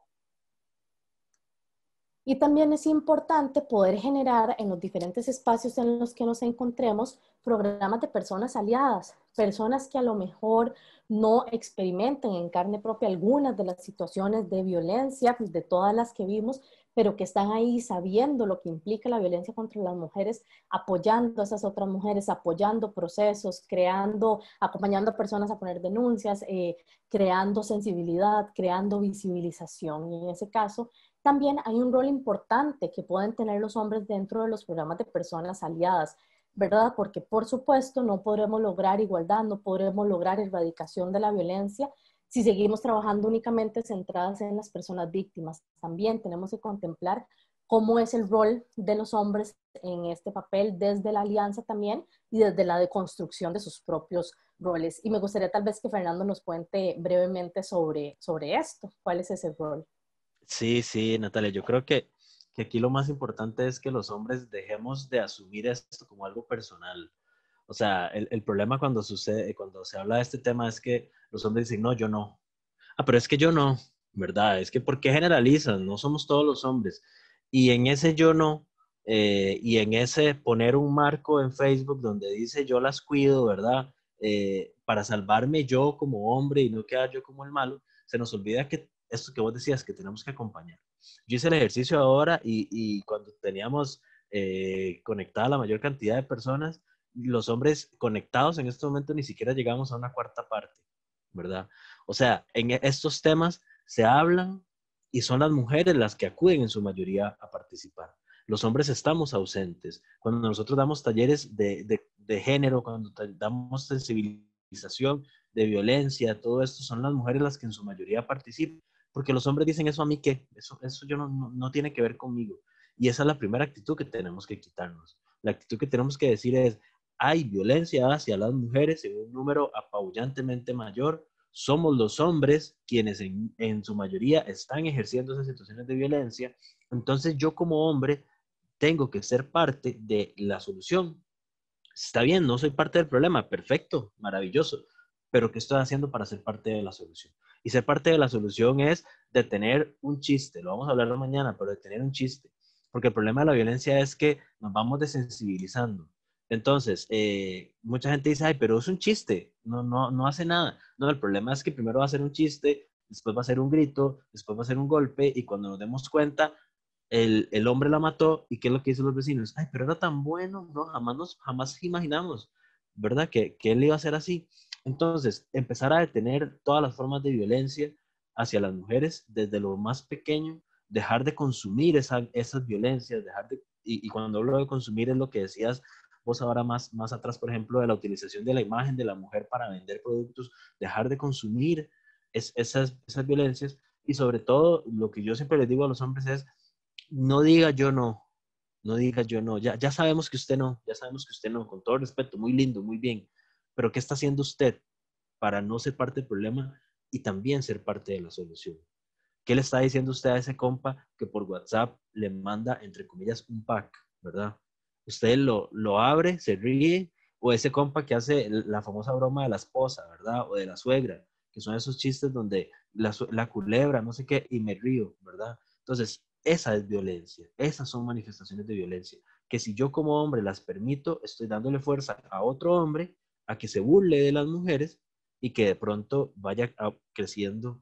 Y también es importante poder generar en los diferentes espacios en los que nos encontremos programas de personas aliadas, personas que a lo mejor no experimenten en carne propia algunas de las situaciones de violencia, pues de todas las que vimos, pero que están ahí sabiendo lo que implica la violencia contra las mujeres, apoyando a esas otras mujeres, apoyando procesos, creando, acompañando a personas a poner denuncias, eh, creando sensibilidad, creando visibilización. Y en ese caso, también hay un rol importante que pueden tener los hombres dentro de los programas de personas aliadas, ¿verdad? Porque por supuesto no podremos lograr igualdad, no podremos lograr erradicación de la violencia si seguimos trabajando únicamente centradas en las personas víctimas. También tenemos que contemplar cómo es el rol de los hombres en este papel desde la alianza también y desde la deconstrucción de sus propios roles. Y me gustaría tal vez que Fernando nos cuente brevemente sobre, sobre esto. ¿Cuál es ese rol? Sí, sí, Natalia, yo creo que, que aquí lo más importante es que los hombres dejemos de asumir esto como algo personal. O sea, el, el problema cuando sucede, cuando se habla de este tema es que los hombres dicen, no, yo no. Ah, pero es que yo no, ¿verdad? Es que ¿por qué generalizan? No somos todos los hombres. Y en ese yo no, eh, y en ese poner un marco en Facebook donde dice yo las cuido, ¿verdad? Eh, para salvarme yo como hombre y no quedar yo como el malo, se nos olvida que esto que vos decías, que tenemos que acompañar. Yo hice el ejercicio ahora y, y cuando teníamos eh, conectada la mayor cantidad de personas, los hombres conectados en este momento ni siquiera llegamos a una cuarta parte, ¿verdad? O sea, en estos temas se hablan y son las mujeres las que acuden en su mayoría a participar. Los hombres estamos ausentes. Cuando nosotros damos talleres de, de, de género, cuando damos sensibilización de violencia, todo esto, son las mujeres las que en su mayoría participan. Porque los hombres dicen eso a mí qué, eso, eso yo no, no, no tiene que ver conmigo. Y esa es la primera actitud que tenemos que quitarnos. La actitud que tenemos que decir es, hay violencia hacia las mujeres en un número apabullantemente mayor. Somos los hombres quienes en, en su mayoría están ejerciendo esas situaciones de violencia. Entonces yo como hombre tengo que ser parte de la solución. Está bien, no soy parte del problema, perfecto, maravilloso, pero ¿qué estoy haciendo para ser parte de la solución? Y ser parte de la solución es de tener un chiste, lo vamos a hablar mañana, pero de tener un chiste, porque el problema de la violencia es que nos vamos desensibilizando. Entonces, eh, mucha gente dice, ay, pero es un chiste, no, no, no hace nada. No, el problema es que primero va a ser un chiste, después va a ser un grito, después va a ser un golpe, y cuando nos demos cuenta, el, el, hombre la mató, y ¿qué es lo que dicen los vecinos? Ay, pero era tan bueno, no, jamás nos, jamás imaginamos, ¿verdad? Que, que él iba a ser así. Entonces, empezar a detener todas las formas de violencia hacia las mujeres desde lo más pequeño, dejar de consumir esa, esas violencias, dejar de, y, y cuando hablo de consumir es lo que decías vos ahora más, más atrás, por ejemplo, de la utilización de la imagen de la mujer para vender productos, dejar de consumir es, esas, esas violencias, y sobre todo, lo que yo siempre les digo a los hombres es, no diga yo no, no diga yo no, ya, ya sabemos que usted no, ya sabemos que usted no, con todo respeto, muy lindo, muy bien, pero ¿qué está haciendo usted para no ser parte del problema y también ser parte de la solución? ¿Qué le está diciendo usted a ese compa que por WhatsApp le manda, entre comillas, un pack, ¿verdad? Usted lo, lo abre, se ríe, o ese compa que hace la famosa broma de la esposa, ¿verdad? O de la suegra, que son esos chistes donde la, la culebra, no sé qué, y me río, ¿verdad? Entonces, esa es violencia, esas son manifestaciones de violencia, que si yo como hombre las permito, estoy dándole fuerza a otro hombre a que se burle de las mujeres y que de pronto vaya creciendo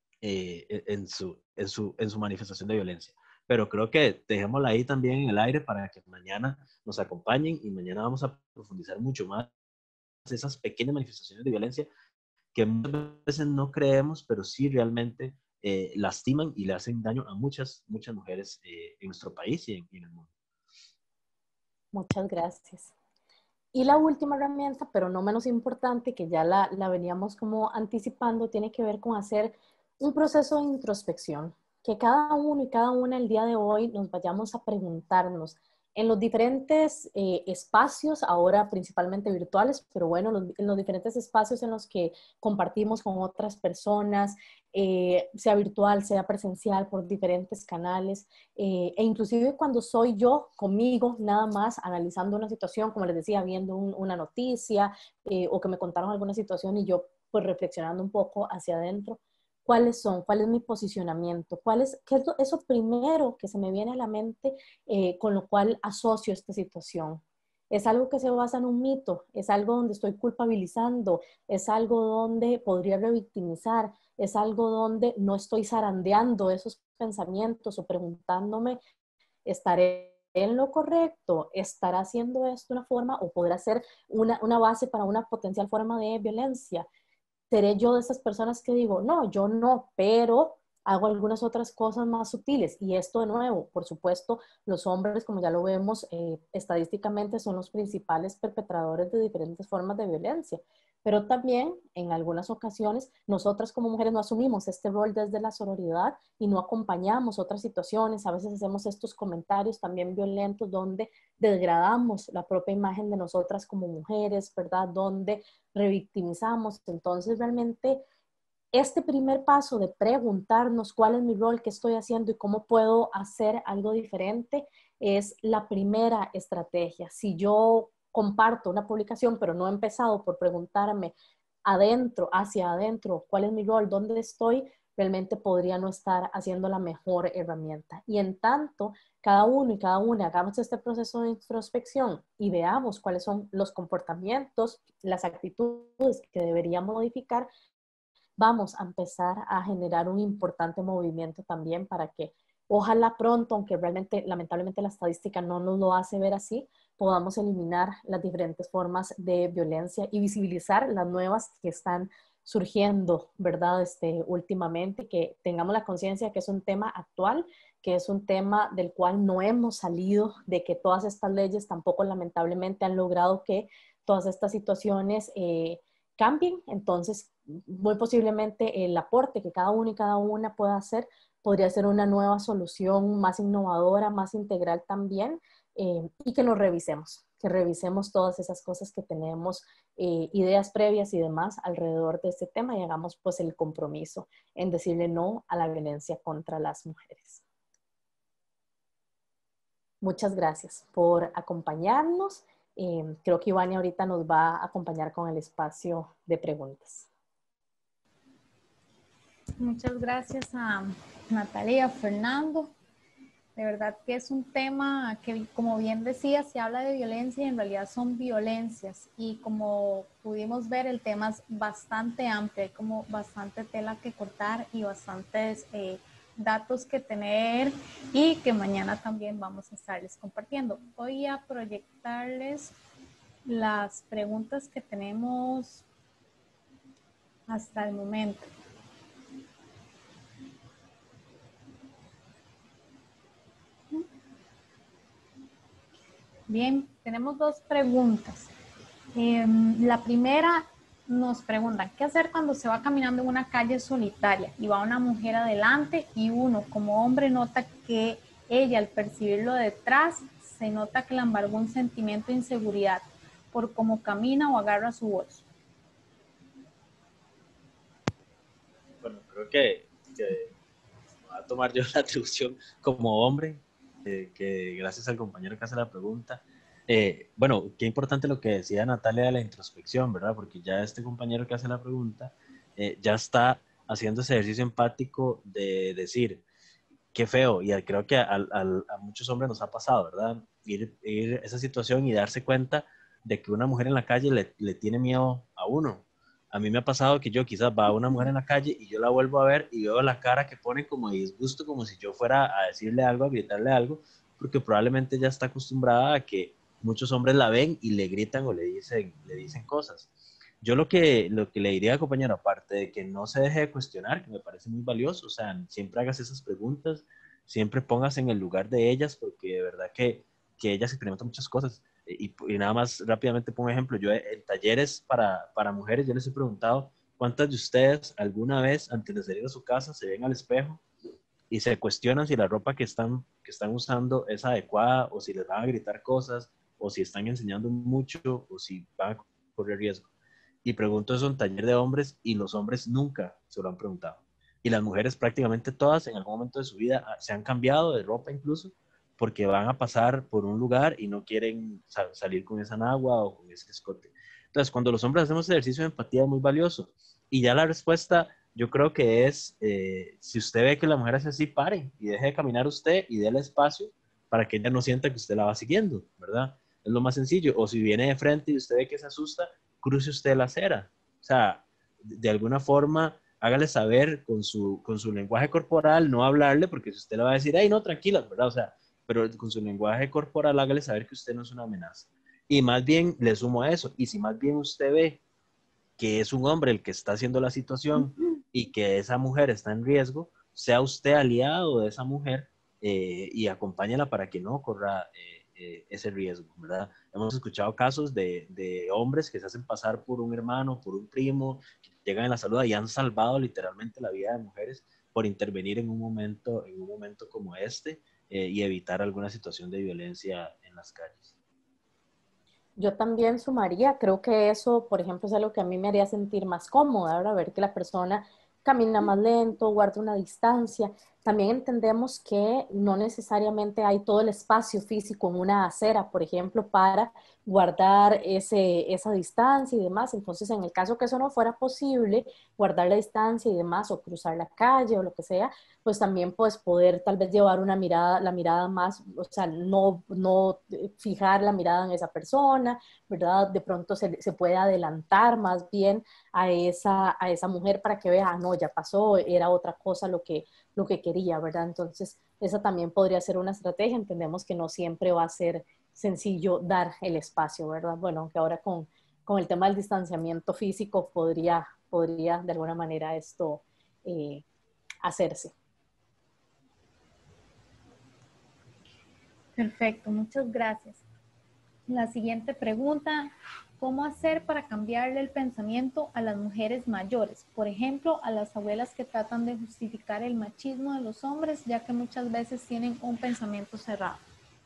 eh, en, su, en, su, en su manifestación de violencia. Pero creo que dejémosla ahí también en el aire para que mañana nos acompañen, y mañana vamos a profundizar mucho más esas pequeñas manifestaciones de violencia que muchas veces no creemos, pero sí realmente eh, lastiman y le hacen daño a muchas, muchas mujeres eh, en nuestro país y en, y en el mundo. Muchas gracias. Y la última herramienta, pero no menos importante, que ya la, la veníamos como anticipando, tiene que ver con hacer un proceso de introspección, que cada uno y cada una el día de hoy nos vayamos a preguntarnos en los diferentes eh, espacios, ahora principalmente virtuales, pero bueno, los, en los diferentes espacios en los que compartimos con otras personas, eh, sea virtual, sea presencial, por diferentes canales, eh, e inclusive cuando soy yo conmigo, nada más analizando una situación, como les decía, viendo un, una noticia eh, o que me contaron alguna situación y yo pues reflexionando un poco hacia adentro. ¿Cuáles son? ¿Cuál es mi posicionamiento? ¿Cuál es, qué es lo, eso primero que se me viene a la mente eh, con lo cual asocio esta situación? ¿Es algo que se basa en un mito? ¿Es algo donde estoy culpabilizando? ¿Es algo donde podría revictimizar? ¿Es algo donde no estoy zarandeando esos pensamientos o preguntándome, ¿estaré en lo correcto? ¿Estará haciendo esto de una forma o podrá ser una, una base para una potencial forma de violencia? ¿Seré yo de esas personas que digo, no, yo no, pero hago algunas otras cosas más sutiles? Y esto de nuevo, por supuesto, los hombres, como ya lo vemos, eh, estadísticamente son los principales perpetradores de diferentes formas de violencia. Pero también, en algunas ocasiones, nosotras como mujeres no asumimos este rol desde la sororidad y no acompañamos otras situaciones. A veces hacemos estos comentarios también violentos donde degradamos la propia imagen de nosotras como mujeres, ¿verdad? Donde revictimizamos. Entonces, realmente, este primer paso de preguntarnos cuál es mi rol, qué estoy haciendo y cómo puedo hacer algo diferente es la primera estrategia. Si yo comparto una publicación, pero no he empezado por preguntarme adentro, hacia adentro, cuál es mi rol, dónde estoy, realmente podría no estar haciendo la mejor herramienta. Y en tanto, cada uno y cada una hagamos este proceso de introspección y veamos cuáles son los comportamientos, las actitudes que deberíamos modificar, vamos a empezar a generar un importante movimiento también para que ojalá pronto, aunque realmente lamentablemente la estadística no nos lo hace ver así, podamos eliminar las diferentes formas de violencia y visibilizar las nuevas que están surgiendo, ¿verdad? Este, últimamente, que tengamos la conciencia que es un tema actual, que es un tema del cual no hemos salido, de que todas estas leyes tampoco lamentablemente han logrado que todas estas situaciones eh, cambien. Entonces, muy posiblemente el aporte que cada uno y cada una pueda hacer podría ser una nueva solución más innovadora, más integral también, eh, y que nos revisemos, que revisemos todas esas cosas que tenemos, eh, ideas previas y demás alrededor de este tema y hagamos pues el compromiso en decirle no a la violencia contra las mujeres. Muchas gracias por acompañarnos. Eh, creo que Ivania ahorita nos va a acompañar con el espacio de preguntas. Muchas gracias a Natalia, Fernando. De verdad que es un tema que, como bien decía, se habla de violencia y en realidad son violencias. Y como pudimos ver, el tema es bastante amplio, hay como bastante tela que cortar y bastantes eh, datos que tener y que mañana también vamos a estarles compartiendo. Voy a proyectarles las preguntas que tenemos hasta el momento. Bien, tenemos dos preguntas. Eh, la primera nos pregunta, ¿qué hacer cuando se va caminando en una calle solitaria y va una mujer adelante y uno como hombre nota que ella al percibirlo detrás se nota que le embargó un sentimiento de inseguridad por cómo camina o agarra su bolso? Bueno, creo que, que voy a tomar yo la atribución como hombre, eh, que gracias al compañero que hace la pregunta. Eh, bueno, qué importante lo que decía Natalia de la introspección, ¿verdad? Porque ya este compañero que hace la pregunta eh, ya está haciendo ese ejercicio empático de decir, qué feo, y creo que a, a, a muchos hombres nos ha pasado, ¿verdad? Ir, ir a esa situación y darse cuenta de que una mujer en la calle le, le tiene miedo a uno. A mí me ha pasado que yo quizás va a una mujer en la calle y yo la vuelvo a ver y veo la cara que pone como de disgusto, como si yo fuera a decirle algo, a gritarle algo, porque probablemente ya está acostumbrada a que muchos hombres la ven y le gritan o le dicen, le dicen cosas. Yo lo que, lo que le diría, compañero, aparte de que no se deje de cuestionar, que me parece muy valioso, o sea, siempre hagas esas preguntas, siempre pongas en el lugar de ellas, porque de verdad que, que ellas experimentan muchas cosas. Y, y nada más rápidamente pongo un ejemplo, yo en talleres para, para mujeres, yo les he preguntado ¿Cuántas de ustedes alguna vez antes de salir a su casa se ven al espejo y se cuestionan si la ropa que están, que están usando es adecuada, o si les van a gritar cosas, o si están enseñando mucho, o si van a correr riesgo? Y pregunto eso en taller de hombres y los hombres nunca se lo han preguntado. Y las mujeres prácticamente todas en algún momento de su vida se han cambiado de ropa incluso porque van a pasar por un lugar y no quieren sa- salir con esa nagua o con ese escote. Entonces, cuando los hombres hacemos ejercicio de empatía es muy valioso. Y ya la respuesta yo creo que es, eh, si usted ve que la mujer hace así, pare y deje de caminar usted y déle espacio para que ella no sienta que usted la va siguiendo, ¿verdad? Es lo más sencillo. O si viene de frente y usted ve que se asusta, cruce usted la acera. O sea, de alguna forma, hágale saber con su, con su lenguaje corporal, no hablarle, porque si usted le va a decir, ay, no, tranquila, ¿verdad? O sea, pero con su lenguaje corporal, hágale saber que usted no es una amenaza. Y más bien le sumo a eso, y si más bien usted ve que es un hombre el que está haciendo la situación y que esa mujer está en riesgo, sea usted aliado de esa mujer, eh, y acompáñala para que no corra eh, eh, ese riesgo, ¿verdad? Hemos escuchado casos de, de hombres que se hacen pasar por un hermano, por un primo, que llegan en la salud y han salvado literalmente la vida de mujeres por intervenir en un momento, en un momento como este, eh, y evitar alguna situación de violencia en las calles. Yo también sumaría, creo que eso, por ejemplo, es algo que a mí me haría sentir más cómoda, ¿verdad? Ver que la persona camina más lento, guarda una distancia. También entendemos que no necesariamente hay todo el espacio físico en una acera, por ejemplo, para guardar ese, esa distancia y demás. Entonces, en el caso que eso no fuera posible, guardar la distancia y demás, o cruzar la calle o lo que sea, pues también pues poder tal vez llevar una mirada, la mirada más, o sea, no, no fijar la mirada en esa persona, ¿verdad? De pronto se, se puede adelantar más bien a esa, a esa mujer para que vea, ah, no, ya pasó, era otra cosa lo que, lo que quería, ¿verdad? Entonces, esa también podría ser una estrategia. Entendemos que no siempre va a ser sencillo dar el espacio, ¿verdad? Bueno, aunque ahora con, con el tema del distanciamiento físico podría, podría de alguna manera esto eh, hacerse. Perfecto, muchas gracias. La siguiente pregunta, ¿cómo hacer para cambiarle el pensamiento a las mujeres mayores? Por ejemplo, a las abuelas que tratan de justificar el machismo de los hombres, ya que muchas veces tienen un pensamiento cerrado.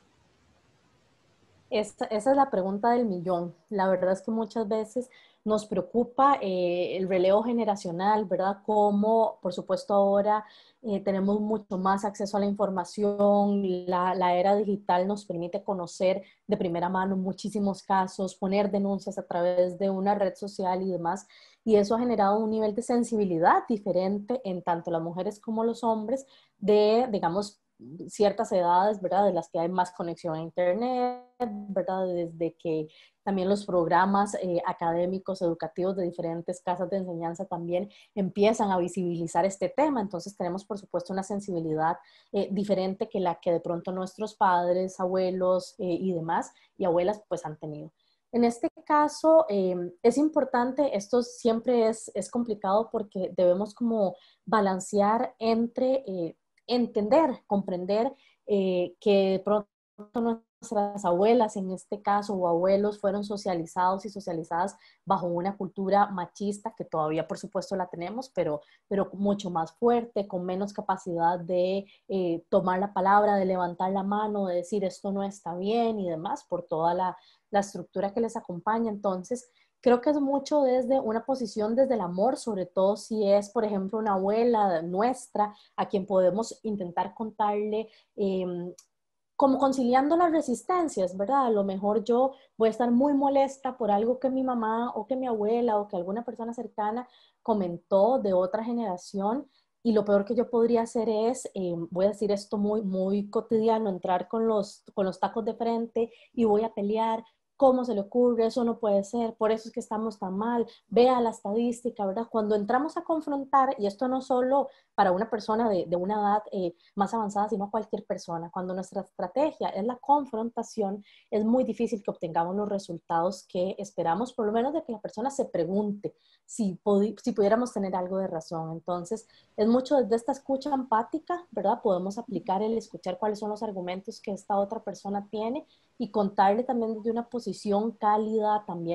Esta, esa es la pregunta del millón. La verdad es que muchas veces nos preocupa eh, el relevo generacional, ¿verdad? Como, por supuesto, ahora eh, tenemos mucho más acceso a la información, la, la era digital nos permite conocer de primera mano muchísimos casos, poner denuncias a través de una red social y demás, y eso ha generado un nivel de sensibilidad diferente en tanto las mujeres como los hombres de, digamos, ciertas edades, ¿verdad? De las que hay más conexión a Internet, ¿verdad? Desde que también los programas eh, académicos, educativos de diferentes casas de enseñanza también empiezan a visibilizar este tema. Entonces tenemos, por supuesto, una sensibilidad eh, diferente que la que de pronto nuestros padres, abuelos eh, y demás, y abuelas, pues han tenido. En este caso, eh, es importante, esto siempre es, es complicado porque debemos como balancear entre eh, entender, comprender eh, que de pronto nuestras abuelas en este caso o abuelos fueron socializados y socializadas bajo una cultura machista que todavía por supuesto la tenemos, pero, pero mucho más fuerte, con menos capacidad de eh, tomar la palabra, de levantar la mano, de decir esto no está bien y demás por toda la, la estructura que les acompaña. Entonces, creo que es mucho desde una posición desde el amor, sobre todo si es, por ejemplo, una abuela nuestra a quien podemos intentar contarle eh, como conciliando las resistencias, ¿verdad? A lo mejor yo voy a estar muy molesta por algo que mi mamá o que mi abuela o que alguna persona cercana comentó de otra generación, y lo peor que yo podría hacer es, eh, voy a decir esto muy, muy cotidiano, entrar con los, con los tacos de frente y voy a pelear. ¿Cómo se le ocurre? Eso no puede ser, por eso es que estamos tan mal. Vea la estadística, ¿verdad? Cuando entramos a confrontar, y esto no solo para una persona de, de una edad eh, más avanzada, sino cualquier persona, cuando nuestra estrategia es la confrontación, es muy difícil que obtengamos los resultados que esperamos, por lo menos de que la persona se pregunte si, si pudiéramos tener algo de razón. Entonces, es mucho desde esta escucha empática, ¿verdad? Podemos aplicar el escuchar cuáles son los argumentos que esta otra persona tiene y contarle también desde una posición cálida, también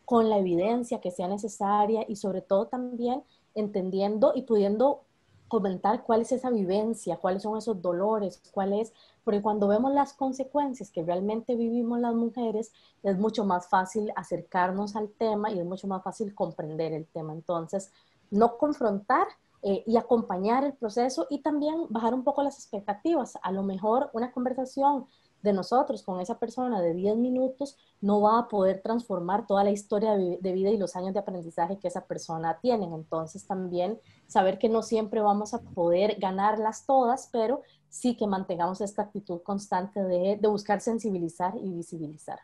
con la evidencia que sea necesaria y sobre todo también entendiendo y pudiendo comentar cuál es esa vivencia, cuáles son esos dolores, cuál es, porque cuando vemos las consecuencias que realmente vivimos las mujeres, es mucho más fácil acercarnos al tema y es mucho más fácil comprender el tema. Entonces, no confrontar eh, y acompañar el proceso y también bajar un poco las expectativas. A lo mejor una conversación de nosotros con esa persona de diez minutos no va a poder transformar toda la historia de, de vida y los años de aprendizaje que esa persona tiene. Entonces también saber que no siempre vamos a poder ganarlas todas, pero sí que mantengamos esta actitud constante de, de buscar sensibilizar y visibilizar.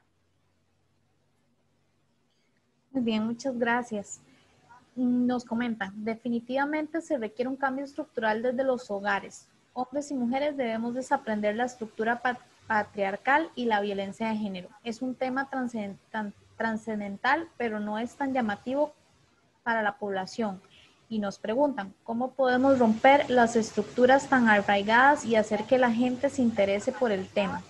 Muy bien, muchas gracias. Nos comenta, definitivamente se requiere un cambio estructural desde los hogares. Hombres y mujeres debemos desaprender la estructura pat patriarcal y la violencia de género. Es un tema trascendental, pero no es tan llamativo para la población. Y nos preguntan, ¿cómo podemos romper las estructuras tan arraigadas y hacer que la gente se interese por el tema?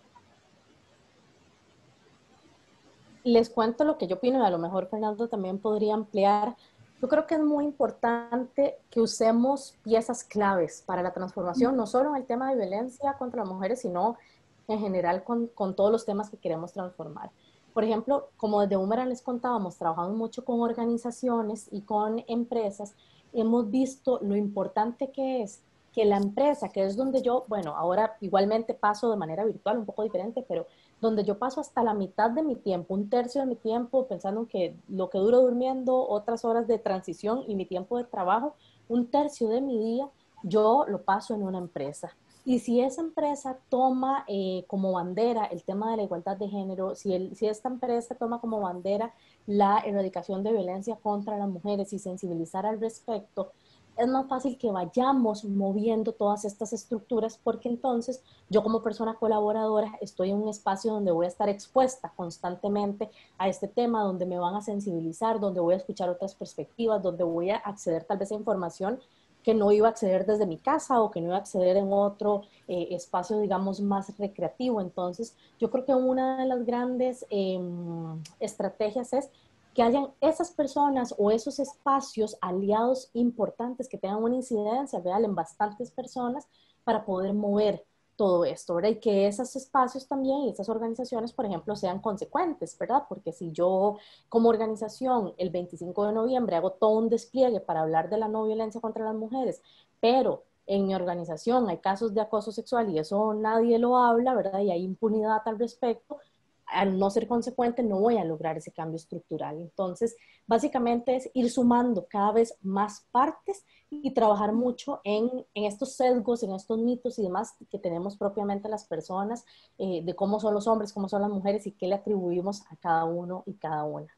Les cuento lo que yo opino y a lo mejor Fernando también podría ampliar. Yo creo que es muy importante que usemos piezas claves para la transformación, no solo en el tema de violencia contra las mujeres, sino en general con, con todos los temas que queremos transformar. Por ejemplo, como desde Boomerang les contábamos, trabajamos mucho con organizaciones y con empresas, hemos visto lo importante que es que la empresa, que es donde yo, bueno, ahora igualmente paso de manera virtual, un poco diferente, pero donde yo paso hasta la mitad de mi tiempo, un tercio de mi tiempo pensando en que lo que duro durmiendo, otras horas de transición y mi tiempo de trabajo, un tercio de mi día, yo lo paso en una empresa. Y si esa empresa toma eh, como bandera el tema de la igualdad de género, si, el, si esta empresa toma como bandera la erradicación de violencia contra las mujeres y sensibilizar al respecto, es más fácil que vayamos moviendo todas estas estructuras porque entonces yo como persona colaboradora estoy en un espacio donde voy a estar expuesta constantemente a este tema, donde me van a sensibilizar, donde voy a escuchar otras perspectivas, donde voy a acceder tal vez a información que no iba a acceder desde mi casa o que no iba a acceder en otro eh, espacio, digamos, más recreativo. Entonces, yo creo que una de las grandes eh, estrategias es que hayan esas personas o esos espacios aliados importantes que tengan una incidencia real en bastantes personas para poder mover todo esto, ¿verdad? Y que esos espacios también y esas organizaciones, por ejemplo, sean consecuentes, ¿verdad? Porque si yo como organización el veinticinco de noviembre hago todo un despliegue para hablar de la no violencia contra las mujeres, pero en mi organización hay casos de acoso sexual y eso nadie lo habla, ¿verdad? Y hay impunidad al respecto, al no ser consecuente no voy a lograr ese cambio estructural. Entonces, básicamente es ir sumando cada vez más partes y trabajar mucho en, en estos sesgos, en estos mitos y demás que tenemos propiamente las personas, eh, de cómo son los hombres, cómo son las mujeres y qué le atribuimos a cada uno y cada una.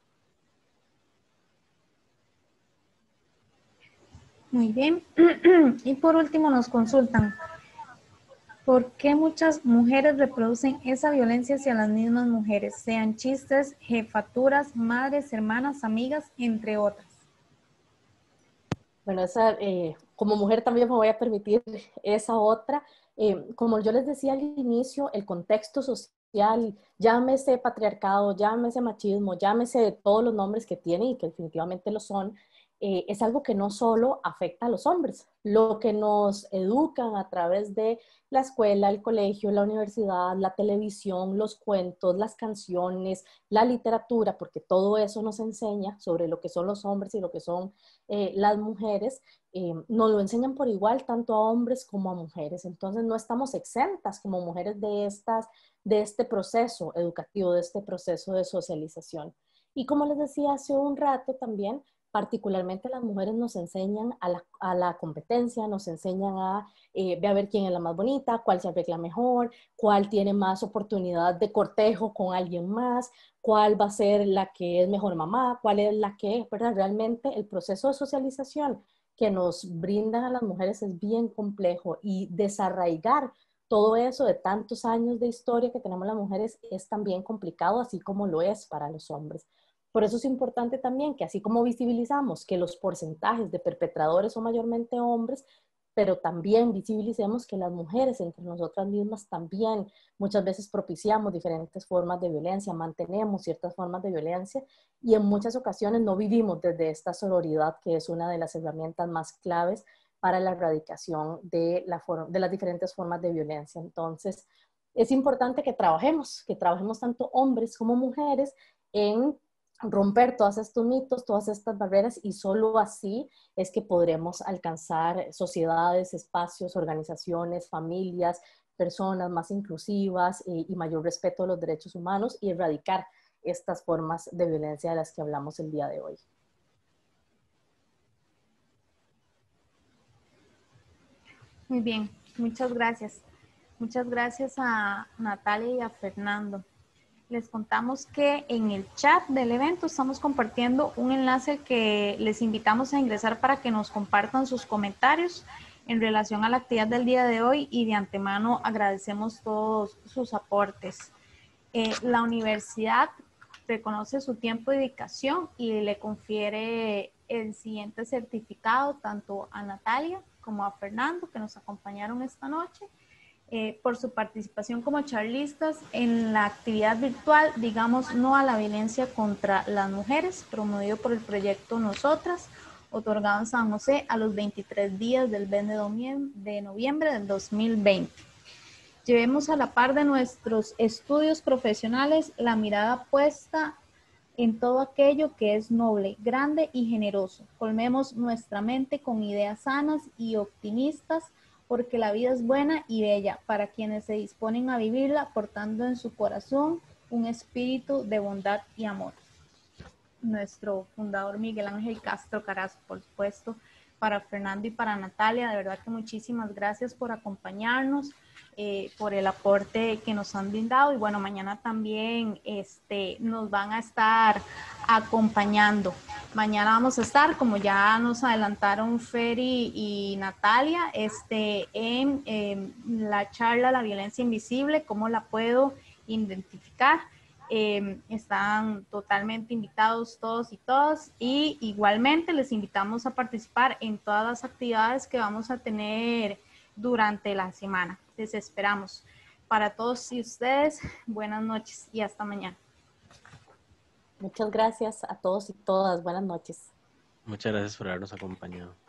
Muy bien. Y por último nos consultan, ¿por qué muchas mujeres reproducen esa violencia hacia las mismas mujeres, sean chistes, jefaturas, madres, hermanas, amigas, entre otras? Bueno, esa, eh, como mujer también me voy a permitir esa otra. Eh, como yo les decía al inicio, el contexto social, llámese patriarcado, llámese machismo, llámese todos los nombres que tiene y que definitivamente lo son, eh, es algo que no solo afecta a los hombres. Lo que nos educan a través de la escuela, el colegio, la universidad, la televisión, los cuentos, las canciones, la literatura, porque todo eso nos enseña sobre lo que son los hombres y lo que son eh, las mujeres, eh, nos lo enseñan por igual tanto a hombres como a mujeres. Entonces no estamos exentas como mujeres de, estas, de este proceso educativo, de este proceso de socialización. Y como les decía hace un rato también, particularmente las mujeres nos enseñan a la, a la competencia, nos enseñan a eh, a ver quién es la más bonita, cuál se arregla mejor, cuál tiene más oportunidad de cortejo con alguien más, cuál va a ser la que es mejor mamá, cuál es la que, ¿verdad? Realmente el proceso de socialización que nos brindan a las mujeres es bien complejo y desarraigar todo eso de tantos años de historia que tenemos las mujeres es también complicado, así como lo es para los hombres. Por eso es importante también que así como visibilizamos que los porcentajes de perpetradores son mayormente hombres, pero también visibilicemos que las mujeres entre nosotras mismas también muchas veces propiciamos diferentes formas de violencia, mantenemos ciertas formas de violencia y en muchas ocasiones no vivimos desde esta sororidad, que es una de las herramientas más claves para la erradicación de, la de las diferentes formas de violencia. Entonces, es importante que trabajemos, que trabajemos tanto hombres como mujeres en romper todos estos mitos, todas estas barreras, y solo así es que podremos alcanzar sociedades, espacios, organizaciones, familias, personas más inclusivas y, y mayor respeto a los derechos humanos y erradicar estas formas de violencia de las que hablamos el día de hoy. Muy bien, muchas gracias. Muchas gracias a Natalia y a Fernando. Les contamos que en el chat del evento estamos compartiendo un enlace que les invitamos a ingresar para que nos compartan sus comentarios en relación a la actividad del día de hoy, y de antemano agradecemos todos sus aportes. Eh, la universidad reconoce su tiempo de dedicación y le confiere el siguiente certificado tanto a Natalia como a Fernando, que nos acompañaron esta noche, eh, por su participación como charlistas en la actividad virtual Digamos No a la Violencia contra las Mujeres, promovido por el proyecto Nosotras, otorgado en San José a los veintitrés días del mes de noviembre del dos mil veinte. Llevemos a la par de nuestros estudios profesionales la mirada puesta en todo aquello que es noble, grande y generoso. Colmemos nuestra mente con ideas sanas y optimistas, porque la vida es buena y bella para quienes se disponen a vivirla, portando en su corazón un espíritu de bondad y amor. Nuestro fundador Miguel Ángel Castro Carazo, por supuesto. Para Fernando y para Natalia, de verdad que muchísimas gracias por acompañarnos, eh, por el aporte que nos han brindado, y bueno, mañana también este, nos van a estar acompañando. Mañana vamos a estar, como ya nos adelantaron Feri y Natalia, este, en, en la charla La Violencia Invisible, ¿cómo la puedo identificar? Eh, están totalmente invitados todos y todas, y igualmente les invitamos a participar en todas las actividades que vamos a tener durante la semana. Les esperamos. Para todos y ustedes, buenas noches y hasta mañana. Muchas gracias a todos y todas. Buenas noches. Muchas gracias por habernos acompañado.